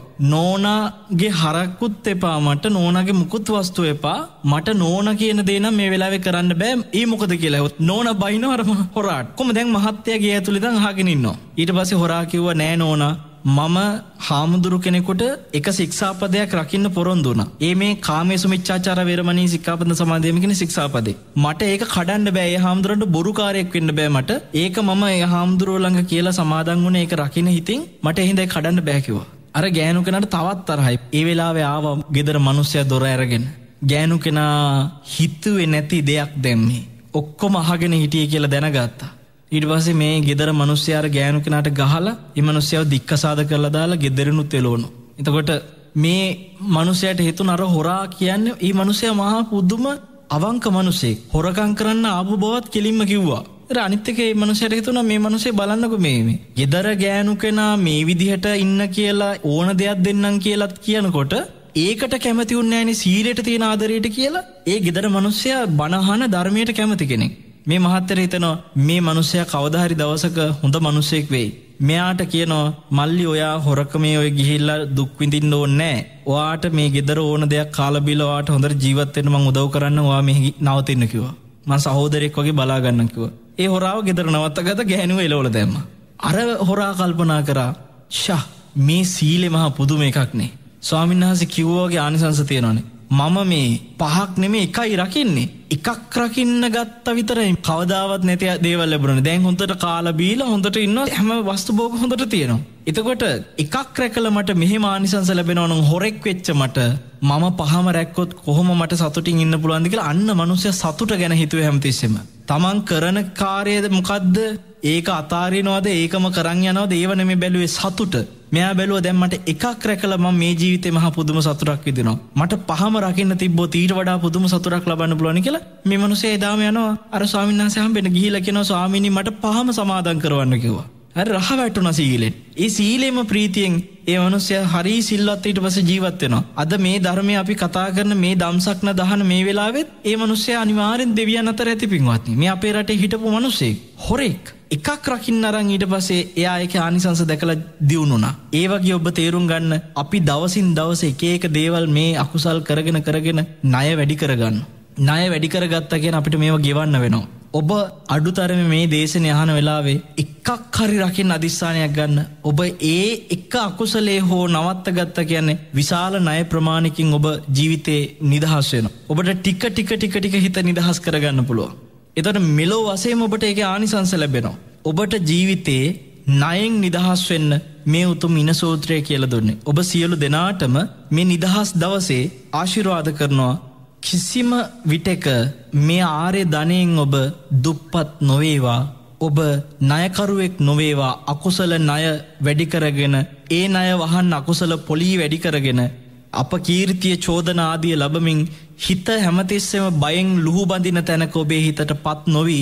නෝනාගේ හරක්කුත් එපා මට නෝනාගේ මුකුත් වස්තු එපා මට නෝනා කියන දේ නම් මේ වෙලාවේ කරන්න බෑ. ඒ මොකද කියලා ඇහුවොත් නෝනා බයිනෝ අර හොරාට. කොහොම දැන් මහත්තයාගේ ඇතුළේ දැන් අහගෙන ඉන්නවා. ඊට පස්සේ හොරා කිව්වා නෑ නෝනා මම හාමුදුරු කෙනෙකුට එක ශික්ෂාපදයක් රකින්න පොරොන්දු වුණා. ඒ මේ කාමේසු මිච්ඡාචාර වේරමණී සික්ඛාපද සමාදේම කියන ශික්ෂාපදේ. මට ඒක කඩන්න බෑ. ඒ හාමුදුරන්ට බොරුකාරයෙක් වෙන්න බෑ මට. ඒක මම ඒ හාමුදුරුවෝ ළඟ කියලා සමාදන් වුණේ ඒක රකින්න හිතින් මට එහෙනම් ඒක කඩන්න බෑ කිව්වා. අර ගෑනු කෙනාට තවත් තරහයි. ඒ වෙලාවේ ආවා ගෙදර මිනිස්සයා දොර අරගෙන. ගෑනු කෙනා හිතුවේ නැති දෙයක් දැම්මේ. ඔක්කොම අහගෙන හිටියේ කියලා දැනගත්තා. ඊට පස්සේ මේ ගෙදර මිනිස්සයාර ගෑනු කෙනාට ගහලා ඒ මිනිස්සයව දික්කසාද කරලා දාලා ගෙදරිනුත් එළවනු. එතකොට මේ මිනිසයාට හිතුණ අර හොරා කියන්නේ මේ මිනිසයා මහා පුදුම අවංක මිනිසෙක්. හොරකම් කරන්න ආපු බවත් කෙලින්ම කිව්වා. ඊට අනිත් එකේ මේ මිනිසයාට හිතුණා මේ මිනිස්සේ බලන්නකෝ මේ මේ. ගෙදර ගෑනු කෙනා මේ විදිහට ඉන්න කියලා ඕන දෙයක් දෙන්නම් කියලාත් කියනකොට ඒකට කැමති උන්නේ නැණි සීලයට තියෙන ආදරයට කියලා. ඒ ගෙදර මිනිස්සයා බණහන ධර්මයට කැමති කෙනෙක්. මේ මහත්තයා හිතනවා මේ මිනිස්සයා කවදා හරි දවසක හොඳ මිනිසෙක් වෙයි. මෙයාට කියනවා මල්ලි ඔයා හොරකමේ ඔය ගිහිල්ලා දුක් විඳින්න ඕනේ නැහැ. ඔයාට මේ ගෙදර ඕන දෙයක් කාලා බීලා ඔයාට හොඳට ජීවත් වෙන්න මම උදව් කරන්න ඔයා මෙහි නවතින්න කිව්වා. මම සහෝදරයෙක් වගේ බලා ගන්නම් කිව්වා. ඒ හොරාව ගෙදර නවත්තගත්ත ගෑනුව එලවල දැම්මා. අර හොරා කල්පනා කරා ෂා මේ සීලේ මහා පුදුම එකක් නේ. ස්වාමීන් වහන්සේ කිව්වා වගේ ආනිසංස තියෙනවානේ. මම මේ පහක් නෙමෙයි එකයි රකින්නේ. එකක් රකින්න ගත්ත විතරයි කවදාවත් නැති දේවල් ලැබුණා. දැන් හොඳට කාලා බීලා හොඳට ඉන්නවා හැම වස්තු භෝග හොඳට තියෙනවා. එතකොට එකක් රැකලා මට මෙහෙම ආනිසංස ලැබෙනවා නම් හොරෙක් වෙච්ච මට මම පහම රැක්කොත් කොහොම මට සතුටින් ඉන්න පුළුවන්ද කියලා අන්න මනුස්සයා සතුට ගැන හිතුවේ හැමතිස්සෙම. තමන් කරන කාර්යය මොකද්ද? ඒක අතාරිනවද? ඒකම කරන් යනවද? ඒව නෙමෙයි බැලුවේ සතුට. මෙයා බැලුවා දැන් මට එකක් රැකලා මම මේ ජීවිතේ මහා පුදුම සතුටක් විඳිනවා. මට පහම රකින්න තිබ්බොත් ඊට වඩා පුදුම සතුටක් ලබන්න පුළුවන් කියලා මේ මිනිස්සේ එදාම යනවා අර ස්වාමීන් වහන්සේ හම්බෙන්න ගිහිලා කියනවා ස්වාමීනි මට පහම සමාදන් කරවන්න කිව්වා. හරි රහ වැටුණා සීලෙන්. ඒ සීලෙම ප්‍රීතියෙන් ඒ මිනිස්සයා හරි සිල්වත් ඊට පස්සේ ජීවත් වෙනවා. අද මේ ධර්මයේ අපි කතා කරන මේ දම්සක්න දහන මේ වෙලාවෙත් ඒ මිනිස්සයා අනිවාර්යෙන් දෙවියන් අතර ඇති පින්වත්නි. මේ අපේ රටේ හිටපු මිනිස්සෙක් හොරෙක් එකක් රකින්න අරන් ඊට පස්සේ එයා ඒකේ ආනිසංස දැකලා දියුණුණා. ඒ වගේ ඔබ තේරුම් ගන්න අපි දවසින් දවස එක එක දේවල් මේ අකුසල් කරගෙන කරගෙන ණය වැඩි කරගන්න. ණය වැඩි කරගත්තා කියන අපිට මේව ගෙවන්න වෙනවා. ඔබ අඩුතරමේ මේ දේශනේ අහන වෙලාවේ එකක් හරි රකින්න අදිස්ථානයක් ගන්න. ඔබ ඒ එක අකුසලේ හෝ නවත්ත ගත්තා කියන්නේ විශාල ණය ප්‍රමාණිකින් ඔබ ජීවිතේ නිදහස් වෙනවා. ඔබට ටික ටික ටික ටික හිත නිදහස් කරගන්න පුළුවන්. එතකොට මෙලෝ වශයෙන් ඔබට ඒකේ ආනිසංස ලැබෙනවා. ඔබට ජීවිතේ ණයෙන් නිදහස් වෙන්න මේ උතුම් ඉන සූත්‍රය කියලා දුන්නේ. ඔබ සියලු දෙනාටම මේ නිදහස් දවසේ ආශිර්වාද කරනවා. කිසිම විටක මේ ආර්ය ධනයෙන් ඔබ දුප්පත් නොවේවා. ඔබ ණයකරුවෙක් නොවේවා. අකුසල ණය වැඩි කරගෙන ඒ ණය වහන්න අකුසල පොලී වැඩි කරගෙන අපකීර්තිය චෝදනා ආදිය ලැබමින් හිත හැමතිස්සෙම බයෙන් ලුහු බඳින තැනක ඔබේ හිතට පත් නොවි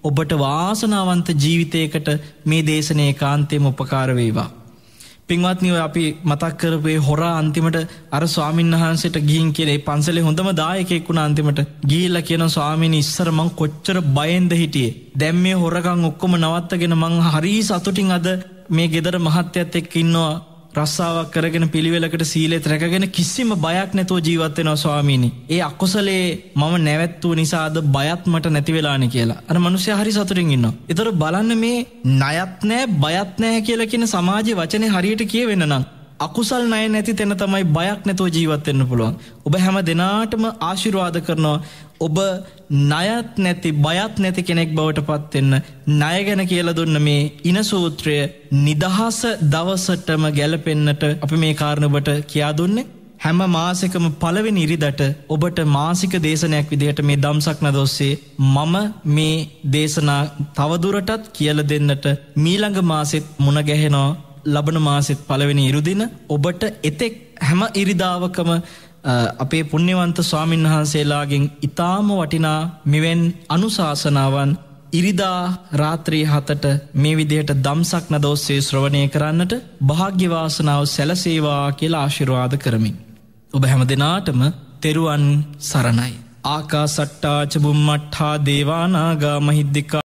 ඔබට වාසනාවන්ත ජීවිතයකට මේ දේශනේ ඒකාන්තයෙන්ම උපකාර වේවා. පින්වත්නි, ඔය අපි මතක් කරපු හොරා අන්තිමට අර ස්වාමීන් වහන්සේට ගිහින් කියලා ඒ පන්සලේ හොඳම දායකයෙක් වුණා. අන්තිමට ගිහිල්ලා කියන ස්වාමීනි ඉස්සර මං කොච්චර බයෙන්ද හිටියේ. දැන් මේ හොරකම් ඔක්කොම නවත්තගෙන මං හරි සතුටින් අද මේ ගෙදර මහත්තයත් එක්ක ඉන්නවා. රස්සාවක් කරගෙන පිළිවෙලකට සීලෙත් රැකගෙන කිසිම බයක් නැතුව ජීවත් වෙනවා ස්වාමීනි. ඒ අකුසලේ මම නැවැත්තුව නිසා අද බයත් මට නැති වෙලානේ කියලා. අර මිනිස්සයා හරි සතුටින් ඉන්නවා. ඒතර බලන්න මේ ණයත් නැහැ බයත් නැහැ කියලා කියන සමාජයේ වචනේ හරියට කියවෙන්න නම් අකුසල් ණය නැති තැන තමයි බයක් නැතුව ජීවත් වෙන්න පුළුවන්. ඔබ හැම දිනාටම ආශිර්වාද කරනවා. ඔබ ණයත් නැති බයත් නැති කෙනෙක් බවට පත් වෙන්න. ණය ගැන කියලා දුන්න මේ ඉන සූත්‍රය නිදහස දවසටම ගැලපෙන්නට අපි මේ කාරණාවට කියා දුන්නේ. හැම මාසෙකම පළවෙනි ඉරිදට ඔබට මාසික දේශනයක් විදිහට මේ ධම්සක්නද ඔස්සේ මම මේ දේශනා තවදුරටත් කියලා දෙන්නට මීළඟ මාසෙත් මුණ ගැහෙනවා. ලබන මාසෙත් පළවෙනි ඉරුදින ඔබට එතෙක් හැම ඉරිදාවකම අපේ පුණ්‍යවන්ත ස්වාමීන් වහන්සේලාගෙන් ඊටාම වටිනා මෙවැන් අනුශාසනාවන් ඉරිදා රාත්‍රී හතට මේ විදිහට ධම්සක් නදෝස්සේ ශ්‍රවණය කරන්නට වාග්ය වාසනාව සැලසේවා කියලා ආශිර්වාද කරමින් ඔබ හැම දිනාටම තෙරුවන් සරණයි. ආකාසට්ටා ච බුම්මට්ඨා දේවානාගා මහිද්దికා